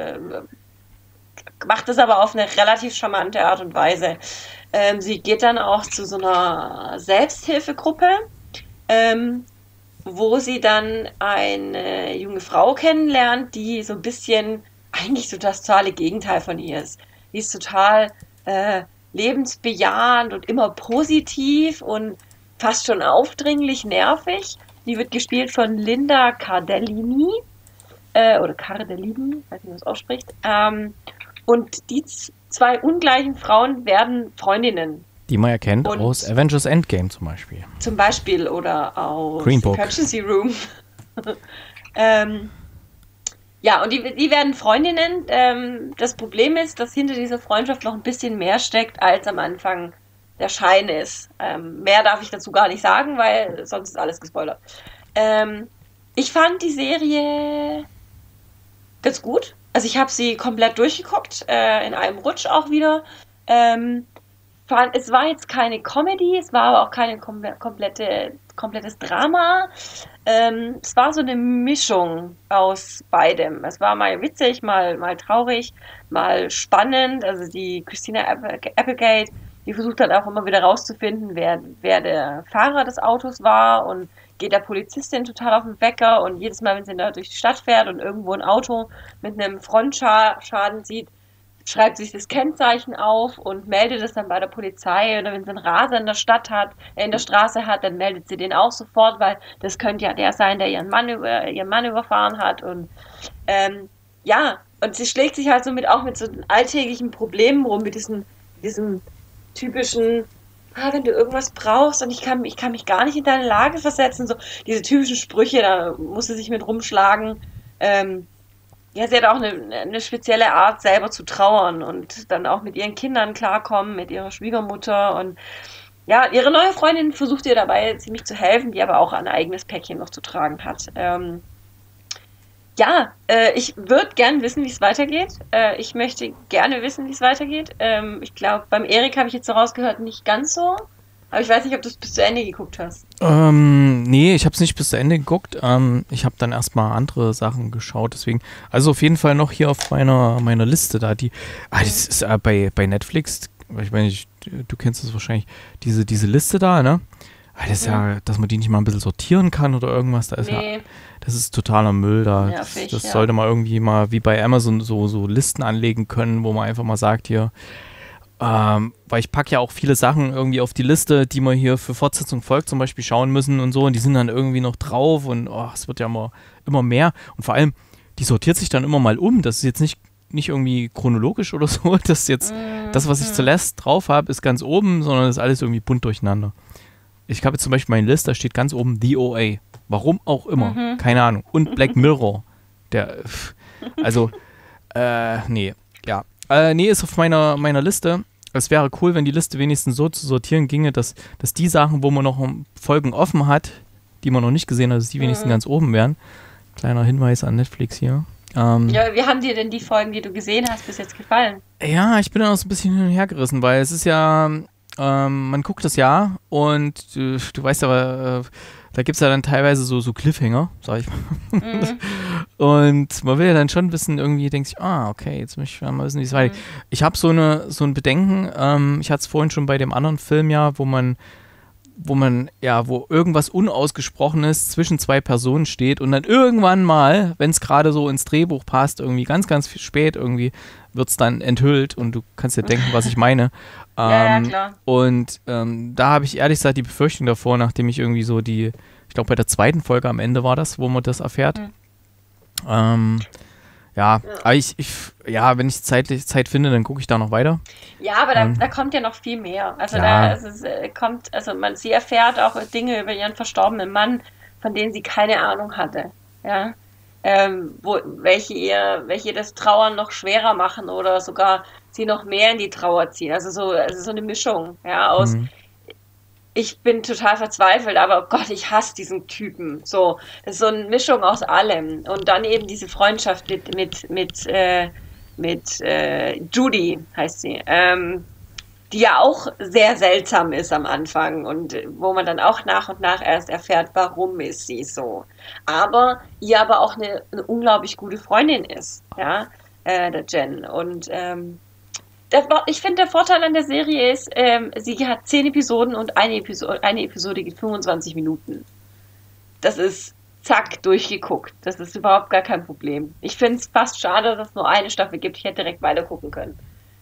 macht das aber auf eine relativ charmante Art und Weise. Sie geht dann auch zu so einer Selbsthilfegruppe, wo sie dann eine junge Frau kennenlernt, die so ein bisschen eigentlich so das totale Gegenteil von ihr ist. Die ist total lebensbejahend und immer positiv und fast schon aufdringlich, nervig. Die wird gespielt von Linda Cardellini oder Cardellini, weiß nicht, wie man es ausspricht. Und die zwei ungleichen Frauen werden Freundinnen. Die man erkennt aus Avengers Endgame zum Beispiel. Zum Beispiel oder aus Green Book. Emergency Room. Ja, und die werden Freundinnen. Das Problem ist, dass hinter dieser Freundschaft noch ein bisschen mehr steckt, als am Anfang der Schein ist. Mehr darf ich dazu gar nicht sagen, weil sonst ist alles gespoilert. Ich fand die Serie ganz gut. Also ich habe sie komplett durchgeguckt, in einem Rutsch auch wieder. Es war jetzt keine Comedy, es war aber auch keine komplette komplettes Drama. Es war so eine Mischung aus beidem. Es war mal witzig, mal traurig, mal spannend. Also die Christina Applegate, die versucht halt auch immer wieder rauszufinden, wer der Fahrer des Autos war und geht der Polizistin total auf den Wecker und jedes Mal, wenn sie da durch die Stadt fährt und irgendwo ein Auto mit einem Frontschaden sieht, schreibt sich das Kennzeichen auf und meldet es dann bei der Polizei. Oder wenn sie einen Raser in der in der Straße hat, dann meldet sie den auch sofort, weil das könnte ja der sein, der ihren Mann überfahren hat. Und und sie schlägt sich halt auch mit so alltäglichen Problemen rum, mit diesem typischen, wenn du irgendwas brauchst und ich kann mich gar nicht in deine Lage versetzen, so diese typischen Sprüche, da muss sie sich mit rumschlagen. Sie hat auch eine spezielle Art, selber zu trauern und dann auch mit ihren Kindern klarkommen, mit ihrer Schwiegermutter. Und ja, ihre neue Freundin versucht ihr dabei ziemlich zu helfen, die aber auch ein eigenes Päckchen noch zu tragen hat. Ich würde gern wissen, wie es weitergeht. Ich möchte gerne wissen, wie es weitergeht. Ich glaube, beim Erik habe ich jetzt so rausgehört, nicht ganz so. Aber ich weiß nicht, ob du es bis zu Ende geguckt hast. Nee, ich habe es nicht bis zu Ende geguckt. Ich habe dann erstmal andere Sachen geschaut, deswegen. Also auf jeden Fall noch hier auf meiner Liste da. Das ist bei Netflix, ich meine, du kennst das wahrscheinlich, diese Liste da, ne? Das ist ja, dass man die nicht mal ein bisschen sortieren kann oder irgendwas. Das ist totaler Müll da. Ja, das sollte man irgendwie mal wie bei Amazon so Listen anlegen können, wo man einfach mal sagt, hier, weil ich packe ja auch viele Sachen irgendwie auf die Liste, die wir hier für Fortsetzung folgt zum Beispiel schauen müssen und so, und die sind dann irgendwie noch drauf und es wird ja immer mehr und vor allem, die sortiert sich dann immer mal um, das ist jetzt nicht irgendwie chronologisch oder so, das jetzt, das, was ich zuletzt drauf habe, ist ganz oben, sondern das ist alles irgendwie bunt durcheinander. Ich habe jetzt zum Beispiel meine Liste, da steht ganz oben The OA, warum auch immer, keine Ahnung, und Black Mirror, ist auf meiner Liste. Es wäre cool, wenn die Liste wenigstens so zu sortieren ginge, dass die Sachen, wo man noch Folgen offen hat, die man noch nicht gesehen hat, dass die wenigstens ganz oben wären. Kleiner Hinweis an Netflix hier. Wie haben dir denn die Folgen, die du gesehen hast, bis jetzt gefallen? Ja, ich bin da noch so ein bisschen hin und her gerissen, weil es ist ja, man guckt das ja und du weißt aber, da gibt es ja dann teilweise so Cliffhanger, sag ich mal. Und man will ja dann schon wissen, irgendwie denkt sich, okay, jetzt möchte ich mal wissen, wie es weitergeht. Ich habe so ein Bedenken, ich hatte es vorhin schon bei dem anderen Film ja, wo irgendwas Unausgesprochenes zwischen zwei Personen steht und dann irgendwann mal, wenn es gerade so ins Drehbuch passt, irgendwie ganz, ganz spät irgendwie wird es dann enthüllt und du kannst dir denken, was ich meine. Ja, klar. Und da habe ich ehrlich gesagt die Befürchtung davor, nachdem ich irgendwie so ich glaube bei der zweiten Folge am Ende war das, wo man das erfährt. Aber wenn ich Zeit finde, dann gucke ich da noch weiter. Ja, aber da kommt ja noch viel mehr. Also sie erfährt auch Dinge über ihren verstorbenen Mann, von denen sie keine Ahnung hatte. Ja. Welche ihr das Trauern noch schwerer machen oder sogar sie noch mehr in die Trauer ziehen. Also so eine Mischung, ja, aus ich bin total verzweifelt, aber oh Gott, ich hasse diesen Typen. So, das ist so eine Mischung aus allem. Und dann eben diese Freundschaft mit Judy, heißt sie, die ja auch sehr seltsam ist am Anfang und wo man dann auch nach und nach erst erfährt, warum ist sie so. Aber ihr aber auch eine unglaublich gute Freundin ist, ja, der Jen. Und ich finde, der Vorteil an der Serie ist, sie hat 10 Episoden und eine Episode geht 25 Minuten. Das ist zack, durchgeguckt. Das ist überhaupt gar kein Problem. Ich finde es fast schade, dass es nur eine Staffel gibt. Ich hätte direkt weiter gucken können.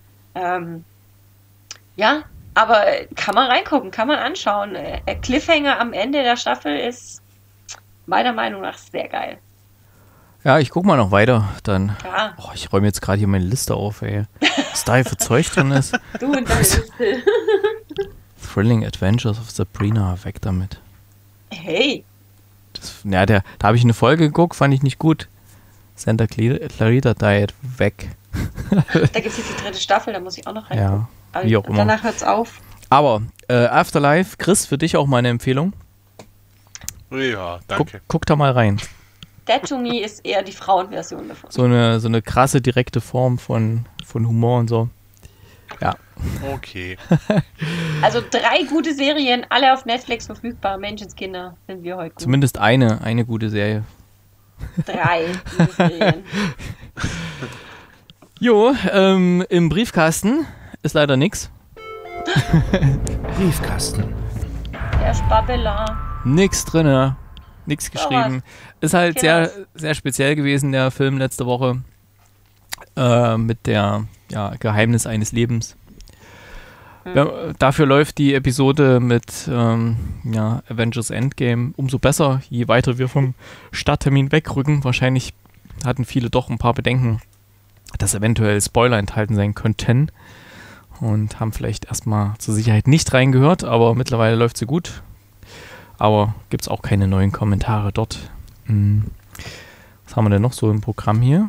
Aber kann man reingucken, kann man anschauen. Cliffhanger am Ende der Staffel ist meiner Meinung nach sehr geil. Ja, ich guck mal noch weiter, dann. Ja. Ich räume jetzt gerade hier meine Liste auf, ey. Was da hier für Zeug drin ist. Du und deine Liste. Thrilling Adventures of Sabrina, weg damit. Hey. Da habe ich eine Folge geguckt, fand ich nicht gut. Santa Clarita Diet, weg. Da gibt es jetzt die 3. Staffel, da muss ich auch noch reingucken. Ja, wie auch immer. Danach hört's auf. Aber Afterlife, Chris, für dich auch mal eine Empfehlung. Ja, danke. Guck da mal rein. Dead to Me ist eher die Frauenversion davon. So eine krasse, direkte Form von Humor und so. Ja. Okay. Also 3 gute Serien, alle auf Netflix verfügbar. Menschenskinder sind wir heute gut. Zumindest eine gute Serie. 3 gute Serien. Jo, im Briefkasten ist leider nix. Briefkasten. Der Spabbeler. Nix drinne. Nix geschrieben. Ist halt Genau. sehr, sehr speziell gewesen, der Film letzte Woche. Mit der Geheimnis eines Lebens. Dafür läuft die Episode mit Avengers Endgame umso besser, je weiter wir vom Starttermin wegrücken. Wahrscheinlich hatten viele doch ein paar Bedenken, dass eventuell Spoiler enthalten sein könnten und haben vielleicht erstmal zur Sicherheit nicht reingehört, aber mittlerweile läuft sie gut. Aber gibt es auch keine neuen Kommentare dort. Was haben wir denn noch so im Programm hier?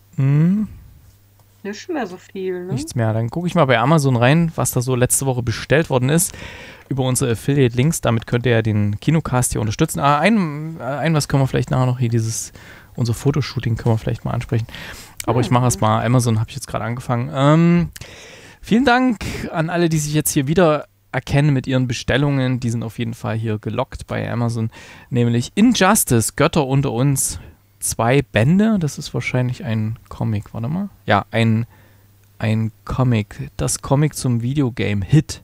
Nicht mehr so viel, ne? Nichts mehr. Dann gucke ich mal bei Amazon rein, was da so letzte Woche bestellt worden ist. Über unsere Affiliate-Links. Damit könnt ihr ja den Kinocast hier unterstützen. Was können wir vielleicht nachher noch hier, unser Fotoshooting können wir vielleicht mal ansprechen. Aber ich mache es mal. Amazon habe ich jetzt gerade angefangen. Vielen Dank an alle, die sich jetzt hier wieder erkennen mit ihren Bestellungen. Die sind auf jeden Fall hier gelockt bei Amazon. Nämlich Injustice, Götter unter uns. 2 Bände, das ist wahrscheinlich ein Comic, warte mal. Ja, ein Comic, das Comic zum Videogame Hit.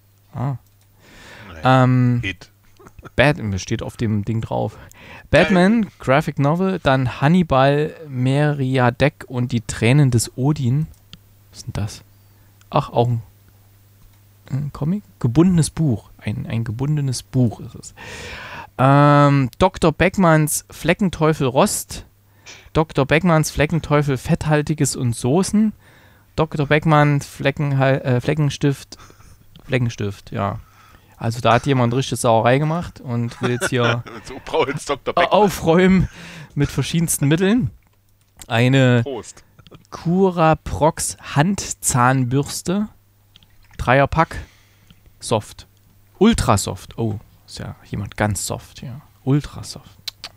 Hit. Batman steht auf dem Ding drauf. Batman, Graphic Novel, dann Hannibal, Meriadeck und die Tränen des Odin. Was ist denn das? Ach, auch ein Comic? Gebundenes Buch. Ein gebundenes Buch ist es. Dr. Beckmanns Fleckenteufel Rost, Dr. Beckmanns Fleckenteufel Fetthaltiges und Soßen, Dr. Beckmanns Fleckenstift, ja. Also da hat jemand richtig Sauerei gemacht und will jetzt hier So braucht jetzt Dr. Beckmann. aufräumen mit verschiedensten Mitteln. Eine Prost. Curaprox Handzahnbürste, 3er-Pack, Soft, Ultrasoft, oh. Ist ja jemand ganz soft, ja. Ultra soft.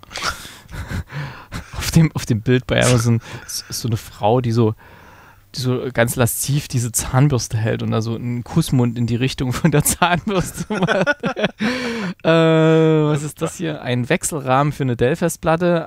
auf dem Bild bei Amazon ist so eine Frau, die so ganz lasziv diese Zahnbürste hält und da so einen Kussmund in die Richtung von der Zahnbürste macht. Was ist das hier? Ein Wechselrahmen für eine Dell-Festplatte,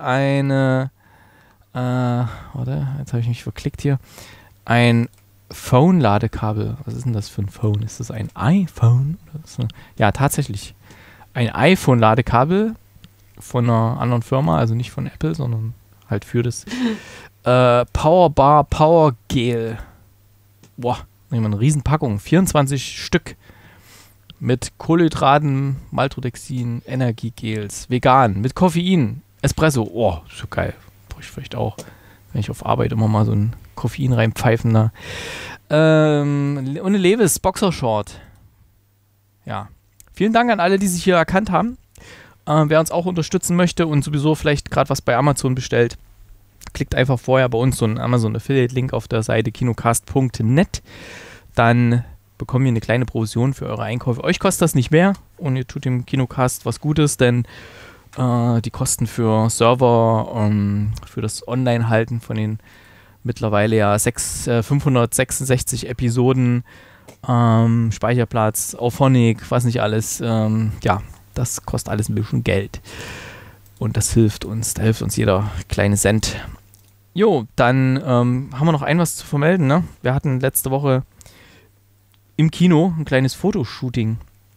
warte, jetzt habe ich mich verklickt hier. Ein Phone-Ladekabel. Was ist denn das für ein Phone? Ist das ein iPhone? Ja, tatsächlich. Ein iPhone-Ladekabel von einer anderen Firma, also nicht von Apple, sondern halt für das Powerbar Power Gel. Boah, nehmen wir eine Riesenpackung. 24 Stück mit Kohlenhydraten, Maltodexin, Energiegels, vegan, mit Koffein, Espresso. Oh, so geil. Brauche ich vielleicht auch, wenn ich auf Arbeit immer mal so ein Koffein reinpfeifen da. Und eine Levi's Boxershort. Ja. Vielen Dank an alle, die sich hier erkannt haben. Wer uns auch unterstützen möchte und sowieso vielleicht gerade was bei Amazon bestellt, klickt einfach vorher bei uns so einen Amazon Affiliate-Link auf der Seite kinocast.net. Dann bekommen wir eine kleine Provision für eure Einkäufe. Euch kostet das nicht mehr und ihr tut dem Kinocast was Gutes, denn die Kosten für Server, für das Online-Halten von den mittlerweile ja 566 Episoden, Speicherplatz, Auphonic, was nicht alles, das kostet alles ein bisschen Geld. Und das hilft uns, da hilft uns jeder kleine Cent. Jo, dann haben wir noch was zu vermelden, ne? Wir hatten letzte Woche im Kino ein kleines Fotoshooting.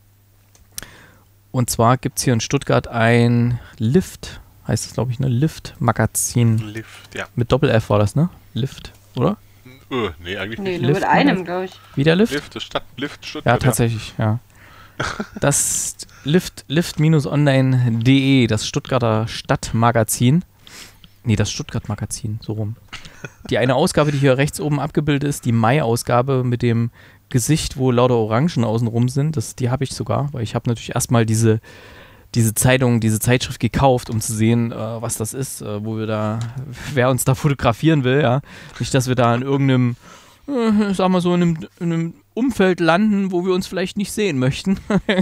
Und zwar gibt es hier in Stuttgart ein Lift, heißt das glaube ich, ne? Lift-Magazin. Lift, ja. Mit Doppel-F war das, ne? Lift, oder? Nee, eigentlich Nee, nicht. nur mit einem, glaube ich. Wie der Lift? Lift Stuttgart. Ja, tatsächlich, ja. Das lift-online.de, das Stuttgarter Stadtmagazin. Nee, das Stuttgart-Magazin, so rum. Die eine Ausgabe, die hier rechts oben abgebildet ist, die Mai-Ausgabe mit dem Gesicht, wo lauter Orangen außenrum sind, die habe ich sogar, weil ich habe natürlich erstmal diese Zeitung, diese Zeitschrift gekauft, um zu sehen, was das ist, wer uns da fotografieren will, ja. Nicht, dass wir da in irgendeinem, sag mal so, in einem Umfeld landen, wo wir uns vielleicht nicht sehen möchten.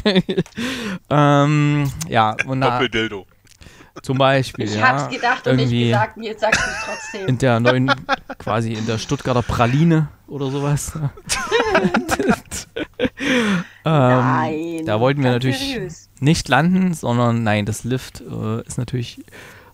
Ja, und Doppeldildo. Zum Beispiel, Ich ja. hab's gedacht und irgendwie nicht gesagt, jetzt sagst du es trotzdem. in der neuen, quasi in der Stuttgarter Praline oder sowas. Nein. Da wollten wir ganz natürlich seriös. nicht landen, sondern nein, das Lift ist natürlich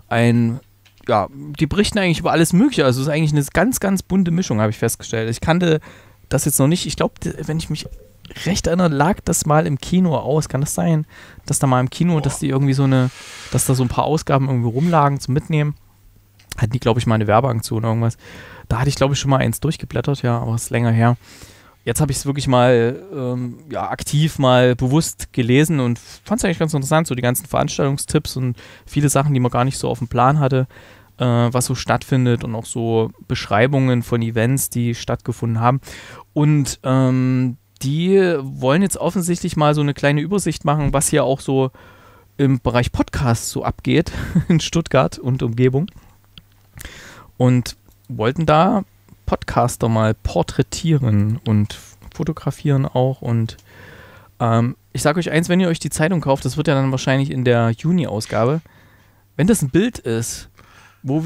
die berichten eigentlich über alles Mögliche. Also es ist eigentlich eine ganz, ganz bunte Mischung, habe ich festgestellt. Ich kannte das jetzt noch nicht. Ich glaube, wenn ich mich recht erinnere, lag das mal im Kino aus. Kann das sein, dass da mal im Kino, dass die irgendwie dass da so ein paar Ausgaben irgendwie rumlagen zum Mitnehmen? Hatten die, glaube ich, mal eine Werbeaktion oder irgendwas. Da hatte ich, glaube ich, schon mal eins durchgeblättert, ja, aber es ist länger her. Jetzt habe ich es wirklich mal aktiv mal bewusst gelesen und fand es eigentlich ganz interessant, so die ganzen Veranstaltungstipps und viele Sachen, die man gar nicht so auf dem Plan hatte, was so stattfindet und auch so Beschreibungen von Events, die stattgefunden haben. Und die wollen jetzt offensichtlich mal so eine kleine Übersicht machen, was hier auch so im Bereich Podcasts so abgeht in Stuttgart und Umgebung. Und wollten da Podcaster mal porträtieren und fotografieren auch. Und ich sage euch eins, wenn ihr euch die Zeitung kauft, das wird ja dann wahrscheinlich in der Juni-Ausgabe, wenn das ein Bild ist, wo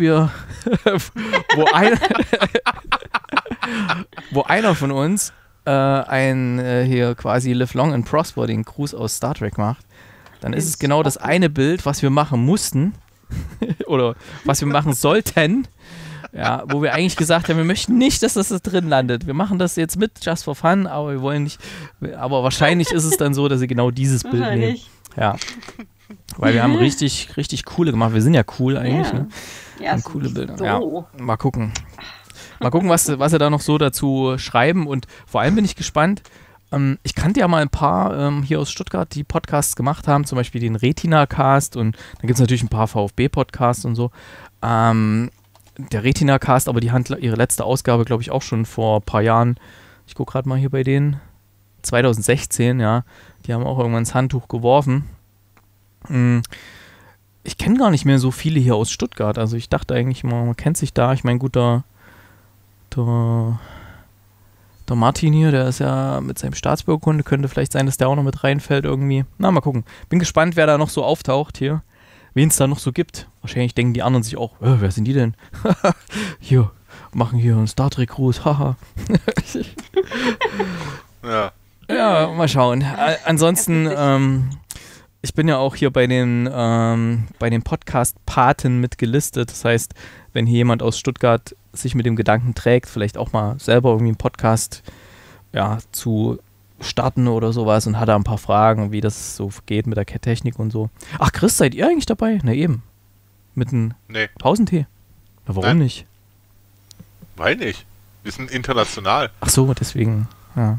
einer von uns hier quasi Live Long and Prosper, den Gruß aus Star Trek macht, dann ist es genau das eine Bild, was wir machen mussten oder was wir machen sollten, ja, wo wir eigentlich gesagt haben, wir möchten nicht, dass das drin landet. Wir machen das jetzt mit Just for Fun, aber wir wollen nicht, aber wahrscheinlich ist es dann so, dass sie genau dieses Bild nehmen. Ja. Weil wir haben richtig, richtig coole gemacht. Wir sind ja cool eigentlich, Ja. ne? Ja, Haben so coole Bilder. so. Ja. Mal gucken. Was sie da noch so dazu schreiben und vor allem bin ich gespannt. Ich kannte ja mal ein paar hier aus Stuttgart, die Podcasts gemacht haben, zum Beispiel den Retina-Cast und dann gibt es natürlich ein paar VfB-Podcasts und so. Der Retina-Cast, aber die hatten ihre letzte Ausgabe, glaube ich, auch schon vor ein paar Jahren. Ich gucke gerade mal hier bei denen. 2016, ja. Die haben auch irgendwann das Handtuch geworfen. Ich kenne gar nicht mehr so viele hier aus Stuttgart. Also ich dachte eigentlich mal, man kennt sich da. Ich meine, gut, der Martin hier, der ist ja mit seinem Staatsbürgerkunde, könnte vielleicht sein, dass der auch noch mit reinfällt irgendwie. Na, mal gucken. Bin gespannt, wer da noch so auftaucht hier. Wen es da noch so gibt. Wahrscheinlich denken die anderen sich auch, wer sind die denn? Hier, machen hier einen Star Trek Gruß, haha. Ja. Ja, mal schauen. Ansonsten, ich bin ja auch hier bei den Podcast-Paten mit gelistet. Das heißt, wenn hier jemand aus Stuttgart sich mit dem Gedanken trägt, vielleicht auch mal selber irgendwie einen Podcast zu starten oder sowas und hat da ein paar Fragen, wie das so geht mit der Technik und so. Ach, Chris, seid ihr eigentlich dabei? Na eben. Mit einem Pausentee. Na, warum nicht? Weil nicht. Wir sind international. Ach so, deswegen. Ja.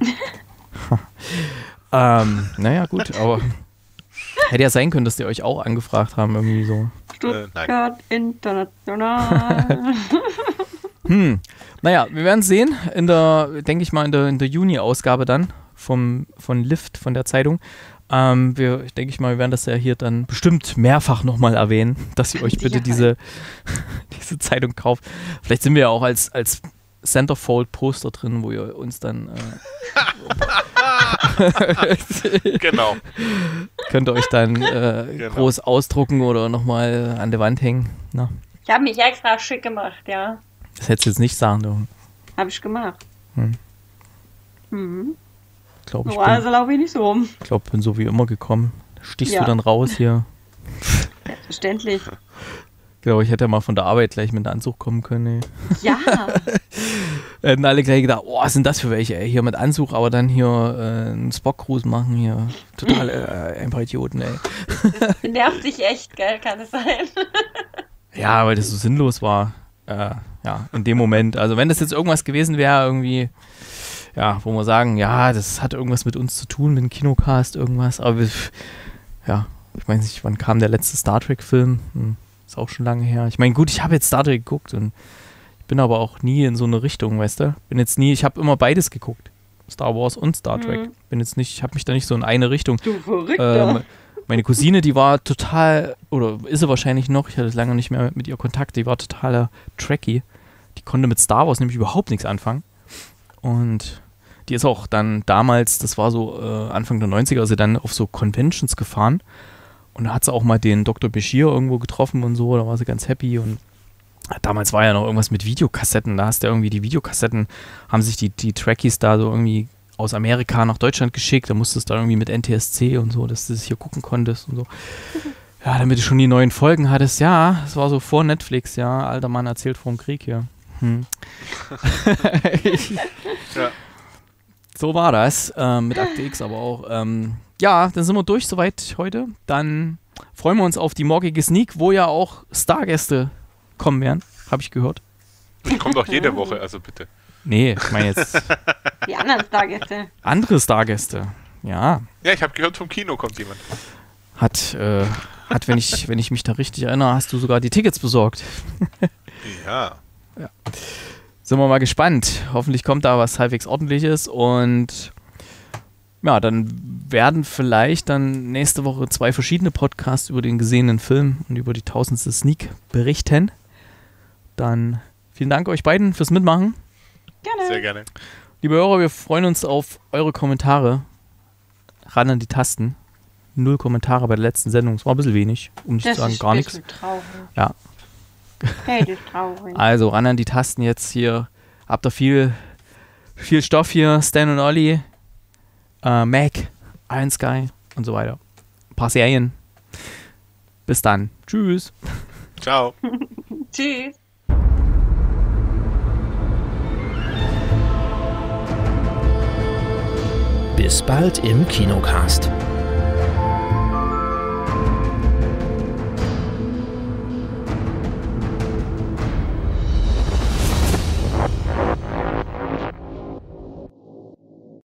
Naja, gut, aber hätte ja sein können, dass die euch auch angefragt haben, irgendwie so. Stuttgart international. Naja, wir werden sehen, denke ich mal, in der Juni-Ausgabe dann von Lift, von der Zeitung. Wir werden das ja hier dann bestimmt mehrfach nochmal erwähnen, dass ihr euch bitte diese Zeitung kauft. Vielleicht sind wir ja auch als Centerfold-Poster drin, wo ihr uns dann Genau. könnt ihr euch dann groß ausdrucken oder nochmal an der Wand hängen. Na, Ich habe mich extra schick gemacht, ja. das hättest du jetzt nicht sagen dürfen. Habe ich gemacht. Glaub, Also laufe ich nicht so rum. Ich glaube, bin so wie immer gekommen. Stichst Ja. du dann raus hier? Selbstverständlich. Genau, ich hätte ja mal von der Arbeit gleich mit einem Anzug kommen können. Ey. Ja. Hätten alle gleich gedacht, was sind das für welche, ey? Hier mit Anzug, aber dann hier einen Spock-Gruß machen hier. Total ein paar Idioten, ey. Nervt dich echt, gell? Kann es sein? Ja, weil das so sinnlos war. In dem Moment. Also wenn das jetzt irgendwas gewesen wäre, irgendwie, wo wir sagen, ja, das hat irgendwas mit uns zu tun, mit dem Kinocast, irgendwas. Aber ich weiß nicht, wann kam der letzte Star Trek-Film? Ist auch schon lange her. Ich meine, gut, ich habe jetzt Star Trek geguckt und ich bin aber auch nie in so eine Richtung, weißt du? Ich habe immer beides geguckt. Star Wars und Star Trek. Ich habe mich da nicht so in eine Richtung. Du Verrückter. Meine Cousine, die war total, oder ist sie wahrscheinlich noch, ich hatte lange nicht mehr mit ihr Kontakt, die war totaler Trekkie. Die konnte mit Star Wars nämlich überhaupt nichts anfangen. Und die ist auch dann damals, das war so Anfang der 90er, also dann auf so Conventions gefahren. Und da hat sie auch mal den Dr. Bashir irgendwo getroffen und so, da war sie ganz happy. Und damals war ja noch irgendwas mit Videokassetten, da hast du irgendwie die Videokassetten, haben sich die Trekkies da so irgendwie aus Amerika nach Deutschland geschickt. Da musstest du dann irgendwie mit NTSC und so, dass du das hier gucken konntest und so. Ja, damit du schon die neuen Folgen hattest. Ja, das war so vor Netflix, ja. Alter Mann erzählt vom Krieg hier. Ja. So war das mit Akte X, aber auch. Ja, dann sind wir durch soweit heute. Dann freuen wir uns auf die morgige Sneak, wo ja auch Stargäste kommen werden, habe ich gehört. Ich komme doch jede Woche, also bitte. Nee, ich meine jetzt Die anderen Stargäste. andere Stargäste. Ja, Ja, ich habe gehört, vom Kino kommt jemand. hat wenn ich mich da richtig erinnere, hast du sogar die Tickets besorgt. Ja. Sind wir mal gespannt. Hoffentlich kommt da was halbwegs Ordentliches und ja, dann werden vielleicht dann nächste Woche 2 verschiedene Podcasts über den gesehenen Film und über die 1000. Sneak berichten. Dann vielen Dank euch beiden fürs Mitmachen. Gerne. Sehr gerne. Liebe Hörer, wir freuen uns auf eure Kommentare. Ran an die Tasten. 0 Kommentare bei der letzten Sendung. Es war ein bisschen wenig, um nicht zu sagen gar nichts. Traurig. Ja. Hey, das ist traurig. Also ran an die Tasten jetzt hier. Habt ihr viel Stoff hier. Stan und Olli, Mac, Iron Sky und so weiter. Ein paar Serien. Bis dann. Tschüss. Ciao. Tschüss. Bis bald im Kinocast.